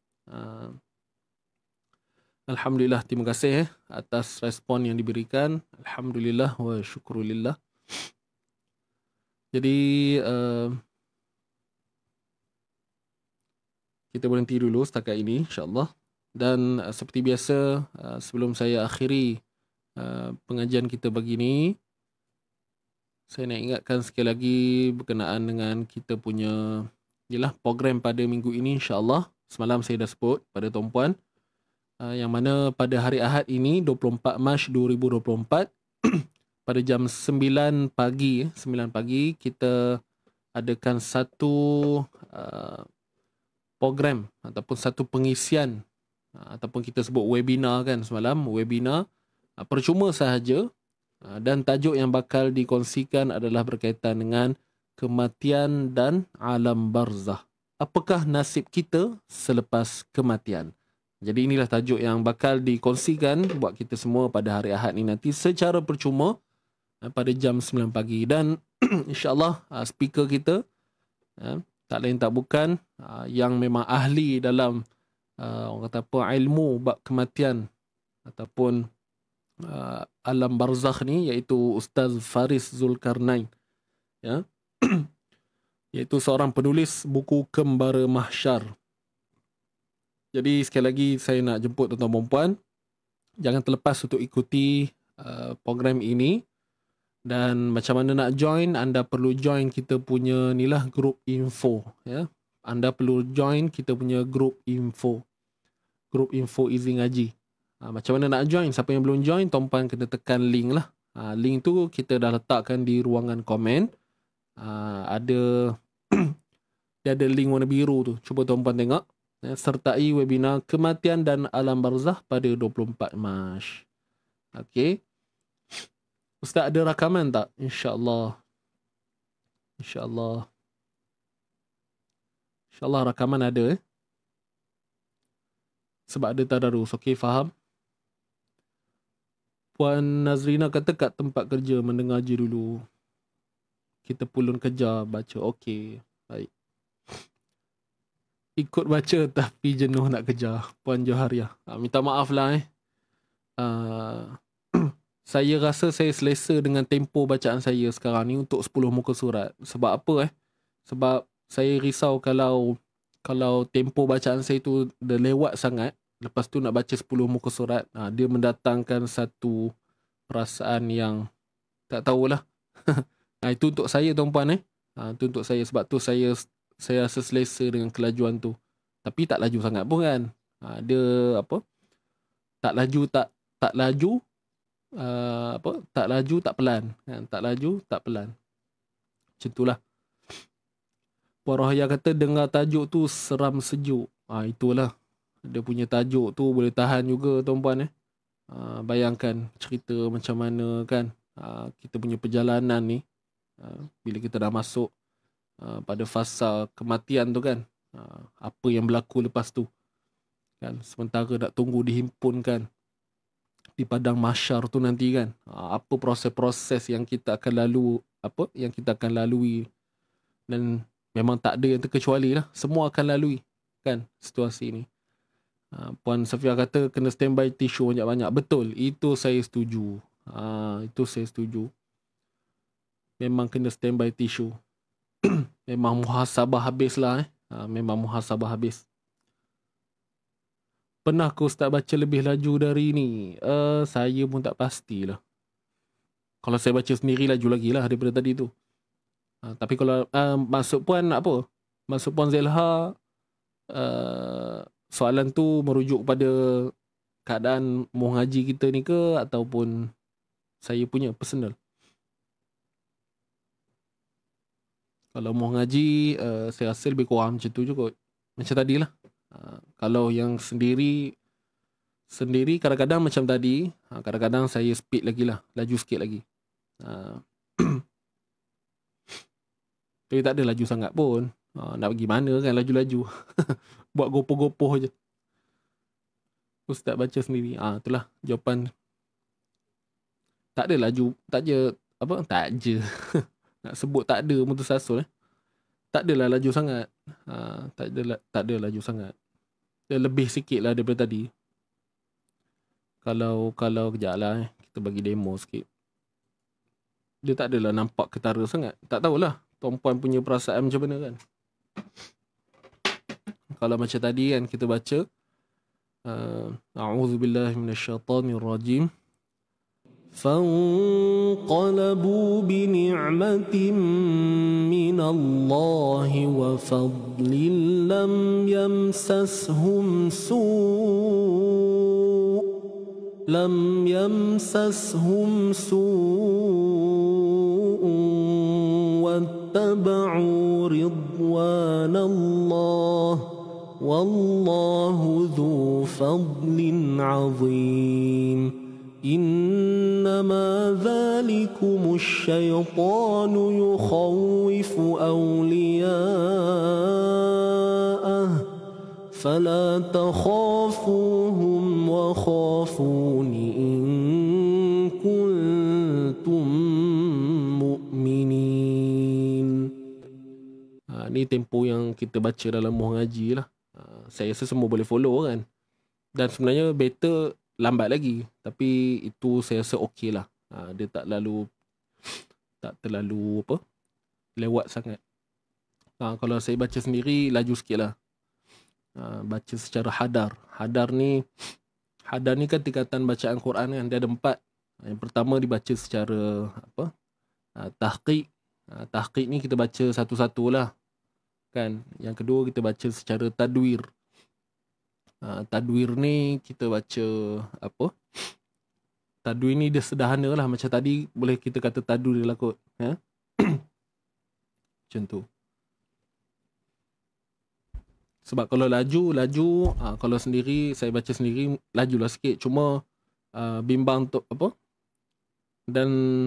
Alhamdulillah, terima kasih atas respon yang diberikan. Alhamdulillah wa syukurulillah. Jadi kita berhenti dulu setakat ini insya-Allah. Dan seperti biasa, sebelum saya akhiri pengajian kita pagi ini, saya nak ingatkan sekali lagi berkenaan dengan kita punya program pada minggu ini insya-Allah. Semalam saya dah sebut pada tuan-puan, yang mana pada hari Ahad ini 24 Mac 2024 pada jam 9 pagi kita adakan satu program ataupun satu pengisian, ataupun kita sebut webinar kan semalam, webinar percuma sahaja, dan tajuk yang bakal dikongsikan adalah berkaitan dengan kematian dan alam barzah. Apakah nasib kita selepas kematian? Jadi inilah tajuk yang bakal dikongsikan buat kita semua pada hari Ahad ni nanti secara percuma pada jam 9 pagi. Dan insya-Allah speaker kita tak lain tak bukan yang memang ahli dalam orang kata apa, ilmu bab kematian ataupun alam barzakh ni, iaitu Ustaz Faris Zulkarnain, ya. Iaitu seorang penulis buku Kembara Mahsyar. Jadi sekali lagi saya nak jemput tuan-tuan dan puan, jangan terlepas untuk ikuti program ini. Dan macam mana nak join? Anda perlu join kita punya nilah grup info, ya. Anda perlu join kita punya grup info Easy Ngaji. Macam mana nak join? Siapa yang belum join, tuan-puan kena tekan link lah. Link tu kita dah letakkan di ruangan komen. Ada dia ada link warna biru tu. Cuba tuan-puan tengok. Sertai webinar kematian dan alam barzah pada 24 Mac. Okey. Ustaz ada rakaman tak? InsyaAllah. InsyaAllah rakaman ada. Sebab ada tadarus. Okey, faham? Puan Nazrina kata kat tempat kerja mendengar je dulu. Kita pulun kerja baca. Okey, baik. Ikut baca tapi jenuh nak kejar. Puan Johariah. Minta maaf lah saya rasa saya selesa dengan tempo bacaan saya sekarang ni untuk 10 muka surat. Sebab apa Sebab saya risau kalau tempo bacaan saya tu dah lewat sangat, lepas tu nak baca 10 muka surat, dia mendatangkan satu perasaan yang tak tahulah. Itu untuk saya tuan-puan itu untuk saya. Sebab tu saya rasa selesa dengan kelajuan tu. Tapi tak laju sangat pun kan. Dia apa? Tak laju tak laju tak pelan kan, tak laju tak pelan. Macam itulah. Puan Rohaya kata dengar tajuk tu seram sejuk. Itulah. Dia punya tajuk tu boleh tahan juga tuan-puan bayangkan cerita macam mana kan kita punya perjalanan ni bila kita dah masuk pada fasa kematian tu kan, apa yang berlaku lepas tu kan, sementara nak tunggu dihimpunkan di padang mahsyar tu nanti kan, apa proses-proses yang kita akan lalui, dan memang tak ada yang terkecuali lah, semua akan lalui kan situasi ni. Puan Safia kata kena standby tisu banyak-banyak. Betul, itu saya setuju. Itu saya setuju. Memang kena standby tisu. Memang muhasabah habis lah memang muhasabah habis. Pernah ke Ustaz baca lebih laju dari ni? Saya pun tak pastilah. Kalau saya baca sendiri laju lagi lah daripada tadi tu. Tapi kalau maksud puan apa? Maksud puan Zelha, soalan tu merujuk pada keadaan muh ngaji kita ni ke, ataupun saya punya personal? Kalau muh ngaji, saya rasa lebih kurang macam tu juga. Macam tadilah. Kalau yang sendiri kadang-kadang macam tadi, kadang-kadang saya speed lagi lah, laju sikit lagi. Tapi tak ada laju sangat pun. Nak pergi mana kan laju-laju. Buat gopoh-gopoh je. Ustaz baca sendiri. Itulah jawapan. Tak ada laju. Tak je. Nak sebut tak ada mutusasul. Tak adalah laju sangat. Tak ada laju sangat. Dia lebih sikit lah daripada tadi. Kalau kejap lah kita bagi demo sikit. Dia tak adalah nampak ketara sangat. Tak tahulah tuan-puan punya perasaan macam mana kan. Kalau macam tadi kan kita baca a'udzubillahi minasyaitonirrajim, fanqalabu bini'matin minallahi wa fadlin lam yamsashum wattaba'u ridwanallah wallahu dhu fadlin 'azim. إنما ذلكم الشيطان يخوف أولياءه فلا تخافوهم وخافون إن كنتم مؤمنين. Ni tempo yang kita baca dalam muh ngaji lah. Saya rasa semua boleh follow kan. Dan sebenarnya better lambat lagi, tapi itu saya rasa okey lah. Dia tak terlalu lewat sangat. Kalau saya baca sendiri laju sikit lah. Baca secara hadar ni kan tingkatan bacaan Quran kan, dia ada 4. Yang pertama dibaca secara tahqiq. Tahqiq ni kita baca satu-satu lah kan. Yang kedua kita baca secara tadwir. Tadwir ni kita baca tadwir ni dia sederhana lah. Macam tadi boleh kita kata tadwir lah kot. Macam tu. Sebab kalau laju kalau sendiri, saya baca sendiri lajulah sikit. Cuma bimbang untuk dan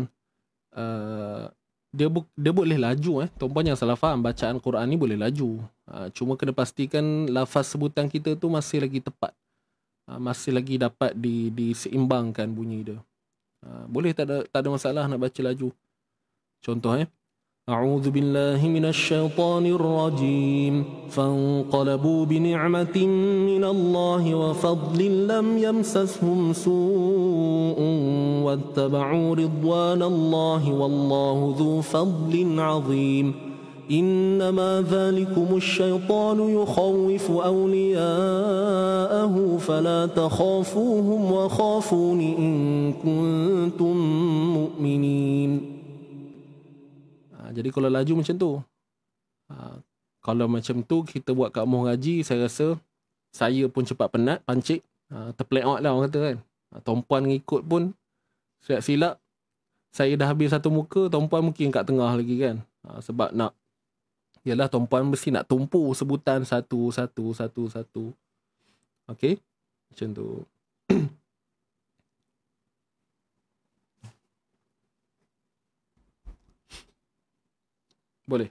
dia boleh laju tuan-puan yang salah faham, bacaan Quran ni boleh laju. Cuma kena pastikan lafaz sebutan kita tu masih lagi tepat. Masih lagi dapat diseimbangkan bunyi dia. Boleh, tak ada masalah nak baca laju. Contoh أعوذ بالله من الشيطان الرجيم فانقلبوا بنعمة من الله وفضل لم يمسسهم سوء واتبعوا رضوان الله والله ذو فضل عظيم إنما ذلكم الشيطان يخوف أولياءه فلا تخافوهم وخافون إن كنتم مؤمنين. Jadi kalau laju macam tu. Kalau macam tu kita buat kat muh ngaji, saya rasa saya pun cepat penat, pancit, terplay out lah orang kata kan. Tuan-puan ngikut pun silap-silap saya dah habis satu muka, tuan-puan mungkin kat tengah lagi kan. Sebab nak, yalah tuan-puan mesti nak tumpu sebutan satu. Okey, macam tu. Boleh.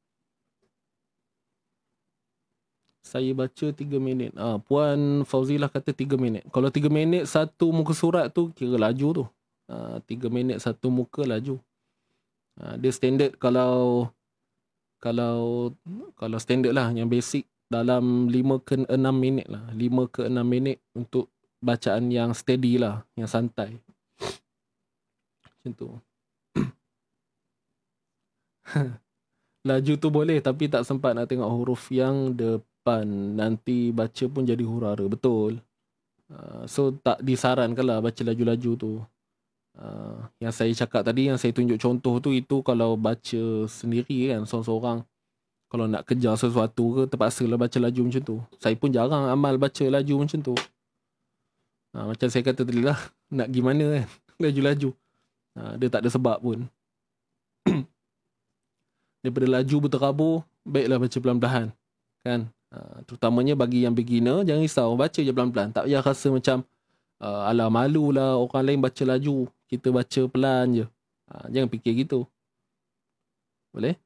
Saya baca 3 minit. Puan Fauzilah kata 3 minit. Kalau 3 minit satu muka surat tu kira laju tu. 3 minit satu muka laju. Dia standard kalau standard lah, yang basic dalam 5 ke 6 minit lah. 5 ke 6 minit untuk bacaan yang steady lah, yang santai. Macam tu. Laju tu boleh tapi tak sempat nak tengok huruf yang depan. Nanti baca pun jadi hurara. Betul. So tak disarankan lah baca laju-laju tu. Yang saya cakap tadi, yang saya tunjuk contoh tu, itu kalau baca sendiri kan, seorang-seorang. Kalau nak kejar sesuatu ke, terpaksa lah baca laju macam tu. Saya pun jarang amal baca laju macam tu. Macam saya kata tadi lah, nak gimana kan, laju-laju. Dia tak ada sebab pun. Daripada laju berterabur, baiklah baca pelan-pelan kan. Terutamanya bagi yang beginner, jangan risau, baca je pelan-pelan. Tak payah rasa macam alah malu lah orang lain baca laju, kita baca pelan je. Jangan fikir gitu. Boleh?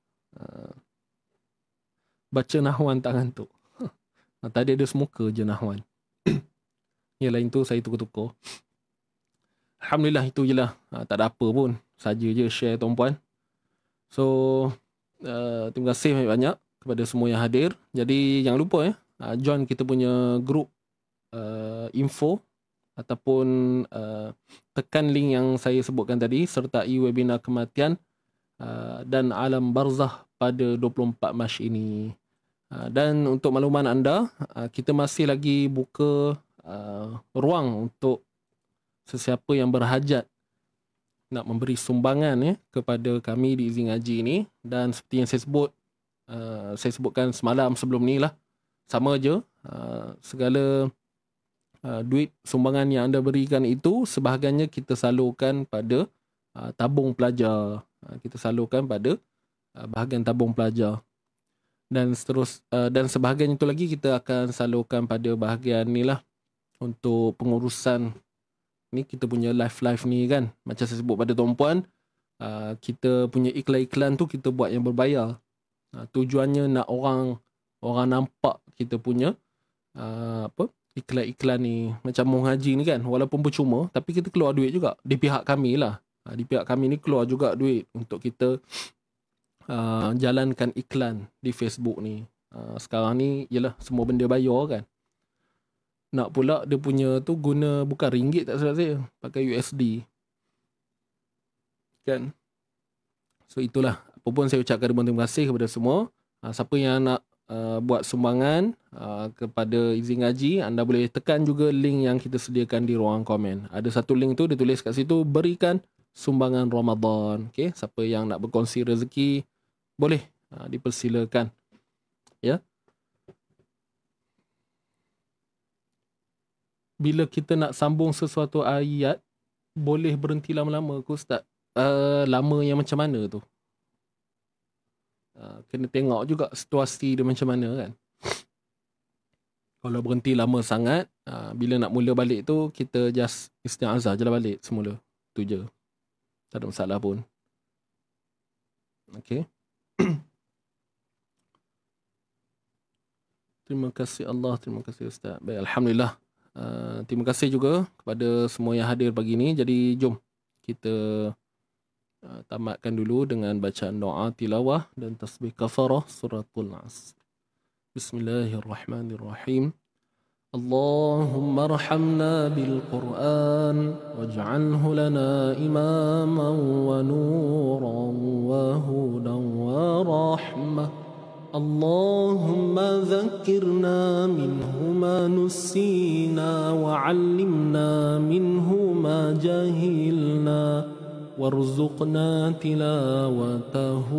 Baca nahwan tak ngantuk. Tadi ada semuka je nahwan. Yang lain tu saya tukar-tukar. Alhamdulillah, itu je lah. Tak ada apa pun, saja je share tuan-puan. So terima kasih banyak-banyak kepada semua yang hadir. Jadi jangan lupa join kita punya group info ataupun tekan link yang saya sebutkan tadi, sertai webinar kematian dan alam barzah pada 24 Mac ini. Dan untuk makluman anda, kita masih lagi buka ruang untuk sesiapa yang berhajat nak memberi sumbangan kepada kami di Izin Ngaji ini. Dan seperti yang saya sebutkan semalam sebelum ni lah, sama je, segala duit sumbangan yang anda berikan itu sebahagiannya kita salurkan pada tabung pelajar. Kita salurkan pada bahagian tabung pelajar. Dan dan sebahagian itu lagi kita akan salurkan pada bahagian ni lah, untuk pengurusan ni kita punya live ni kan. Macam saya sebut pada tuan-puan, kita punya iklan-iklan tu kita buat yang berbayar. Tujuannya nak orang nampak kita punya iklan-iklan ni. Macam mengaji ni kan, walaupun percuma tapi kita keluar duit juga di pihak kami lah. Di pihak kami ni keluar juga duit untuk kita jalankan iklan di Facebook ni. Sekarang ni yalah semua benda bayar kan. Nak pula dia punya tu guna bukan ringgit, tak salah saya, pakai USD kan. So itulah, apa pun saya ucapkan terima kasih kepada semua. Siapa yang nak buat sumbangan kepada Izin Ngaji, anda boleh tekan juga link yang kita sediakan di ruang komen. Ada satu link tu dia tulis kat situ, berikan sumbangan Ramadan. Okay? Siapa yang nak berkongsi rezeki boleh dipersilakan ya. Bila kita nak sambung sesuatu ayat, boleh berhenti lama-lama ke Ustaz? Lama yang macam mana tu? Kena tengok juga situasi dia macam mana kan. Kalau berhenti lama sangat, bila nak mula balik tu, kita just isti'azah je lah balik semula. Tu je. Tak ada masalah pun. Okay. Terima kasih Allah, terima kasih Ustaz. Baik, Alhamdulillah. Terima kasih juga kepada semua yang hadir pagi ni. Jadi jom kita tamatkan dulu dengan bacaan doa tilawah dan tasbih kafarah suratul Asr. Bismillahirrahmanirrahim. Allahumma arhamna bil Qur'an waj'alhu lana imaman wa nuran wa hudan wa rahmah. اللهم ذكرنا منه ما نسينا وعلمنا منه ما جهلنا وارزقنا تلاوته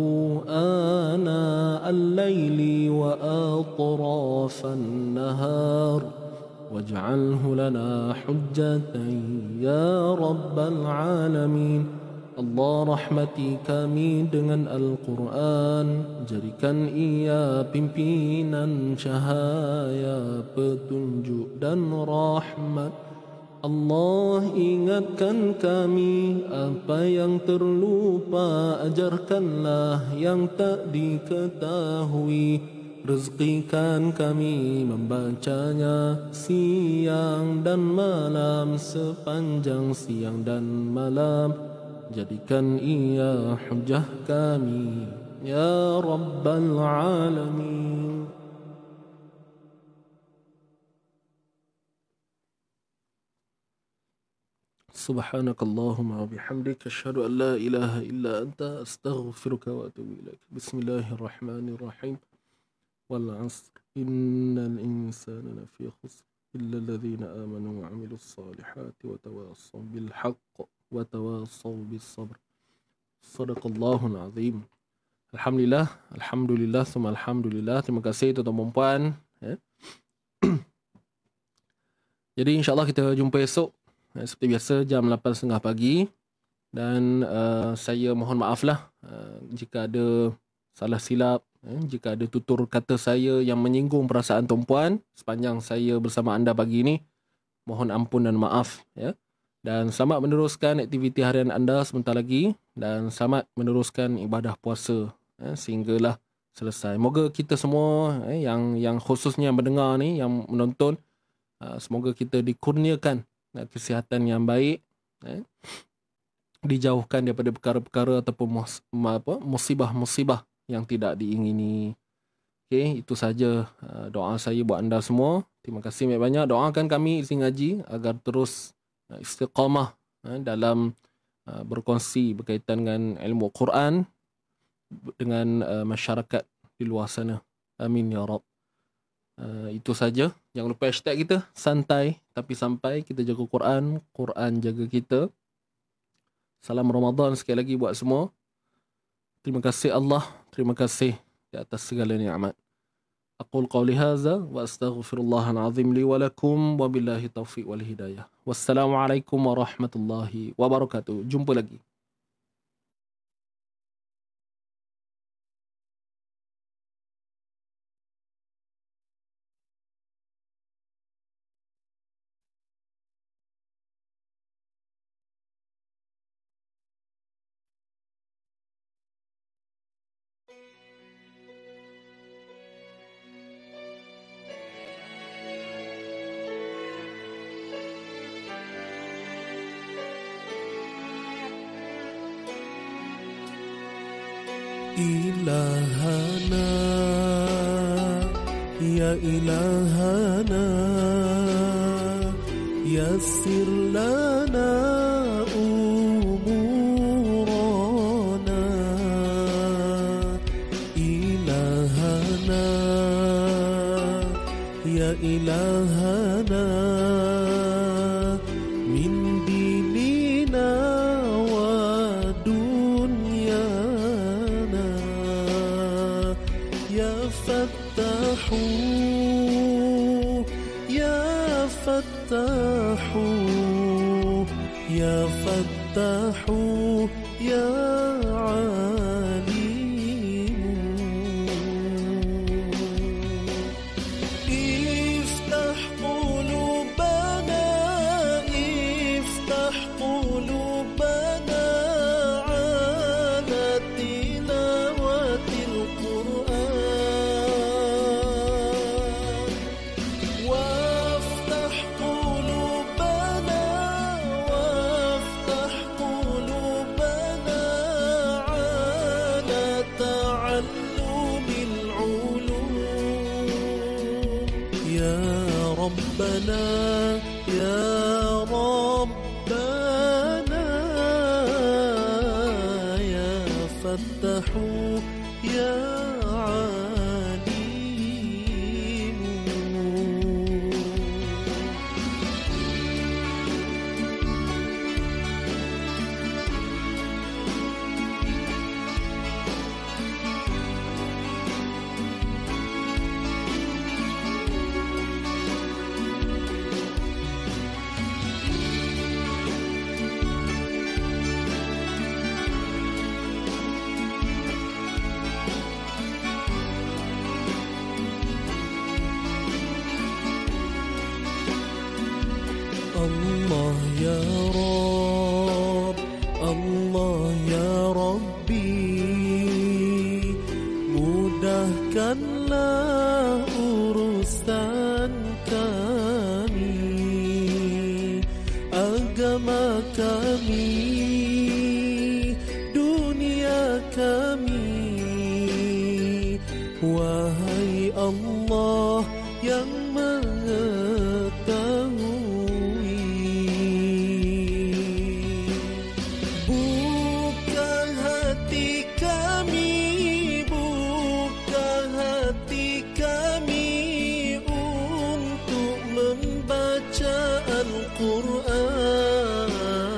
آناء الليل وأطراف النهار واجعله لنا حجة يا رب العالمين. Allah rahmati kami dengan Al-Quran, jadikan ia pimpinan cahaya, petunjuk dan rahmat. Allah ingatkan kami apa yang terlupa, ajarkanlah yang tak diketahui. Rezekikan kami membacanya siang dan malam, sepanjang siang dan malam. Jadikan ia hujah kami ya Rabbal Alamin. Subhanakallahumma wa bihamdika asyhadu an la ilaha illa anta astaghfiruka wa atubu ilaik. Bismillahirrahmanirrahim. Wal 'asr innal insana lafi khusr illa alladhina amanu wa 'amilus salihati wa tawassaw bil haqq wa tawassaw bis sabr. Sadaqallahul azim. Alhamdulillah, alhamdulillah, summa alhamdulillah. Terima kasih tuan-tuan dan puan. Jadi insya-Allah kita jumpa esok seperti biasa jam 8.30 pagi. Dan saya mohon maaflah jika ada salah silap, jika ada tutur kata saya yang menyinggung perasaan tuan-puan sepanjang saya bersama anda pagi ini. Mohon ampun dan maaf ya. Dan selamat meneruskan aktiviti harian anda sebentar lagi, dan selamat meneruskan ibadah puasa sehinggalah selesai. Moga kita semua yang khususnya yang mendengar ni, yang menonton, semoga kita dikurniakan kesihatan yang baik, dijauhkan daripada perkara-perkara ataupun musibah-musibah yang tidak diingini. Okey, itu saja doa saya buat anda semua. Terima kasih banyak-banyak. Doakan kami isi ngaji agar terus istiqamah dalam berkongsi berkaitan dengan ilmu Quran dengan masyarakat di luar sana. Amin ya Rabb. Itu saja. Jangan lupa hashtag kita, santai tapi sampai. Kita jaga Quran, Quran jaga kita. Salam Ramadan sekali lagi buat semua. Terima kasih Allah, terima kasih di atas segala nikmat. Aqul qawli hadza wa astaghfirullahal azim li wa lakum wa billahi taufiq wal hidayah. Wassalamualaikum warahmatullahi wabarakatuh. Jumpa lagi. إلهنا يا إلهنا يسر لنا أمورنا إلهنا يا إلهنا من ديننا ودنيانا يا فتاح يا فتاح يا فتاح يا عليم افتح قلوبنا افتح قلوبنا على تلاوة القرآن وافتح قلوبنا وافتح قلوبنا على تعلم العلوم يا ربنا يا ربنا يا فتاح يا عليم agama kami, dunia kami. Wahai Allah yang mengetahui, buka hati kami, buka hati kami untuk membaca Al-Quran.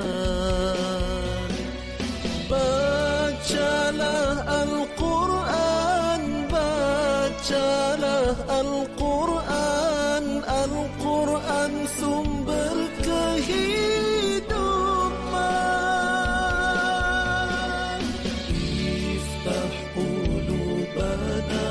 Bacalah Al-Quran, bacalah Al-Quran, Al-Quran sumber kehidupan. Iftah qulubana,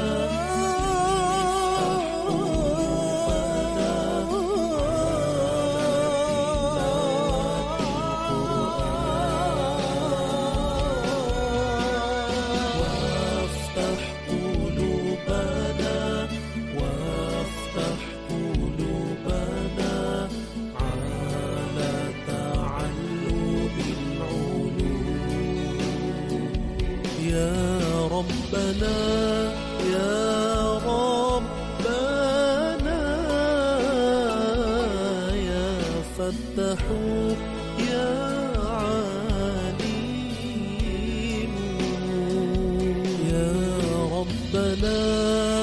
ربنا يا ربنا يا فتاح يا عليم يا ربنا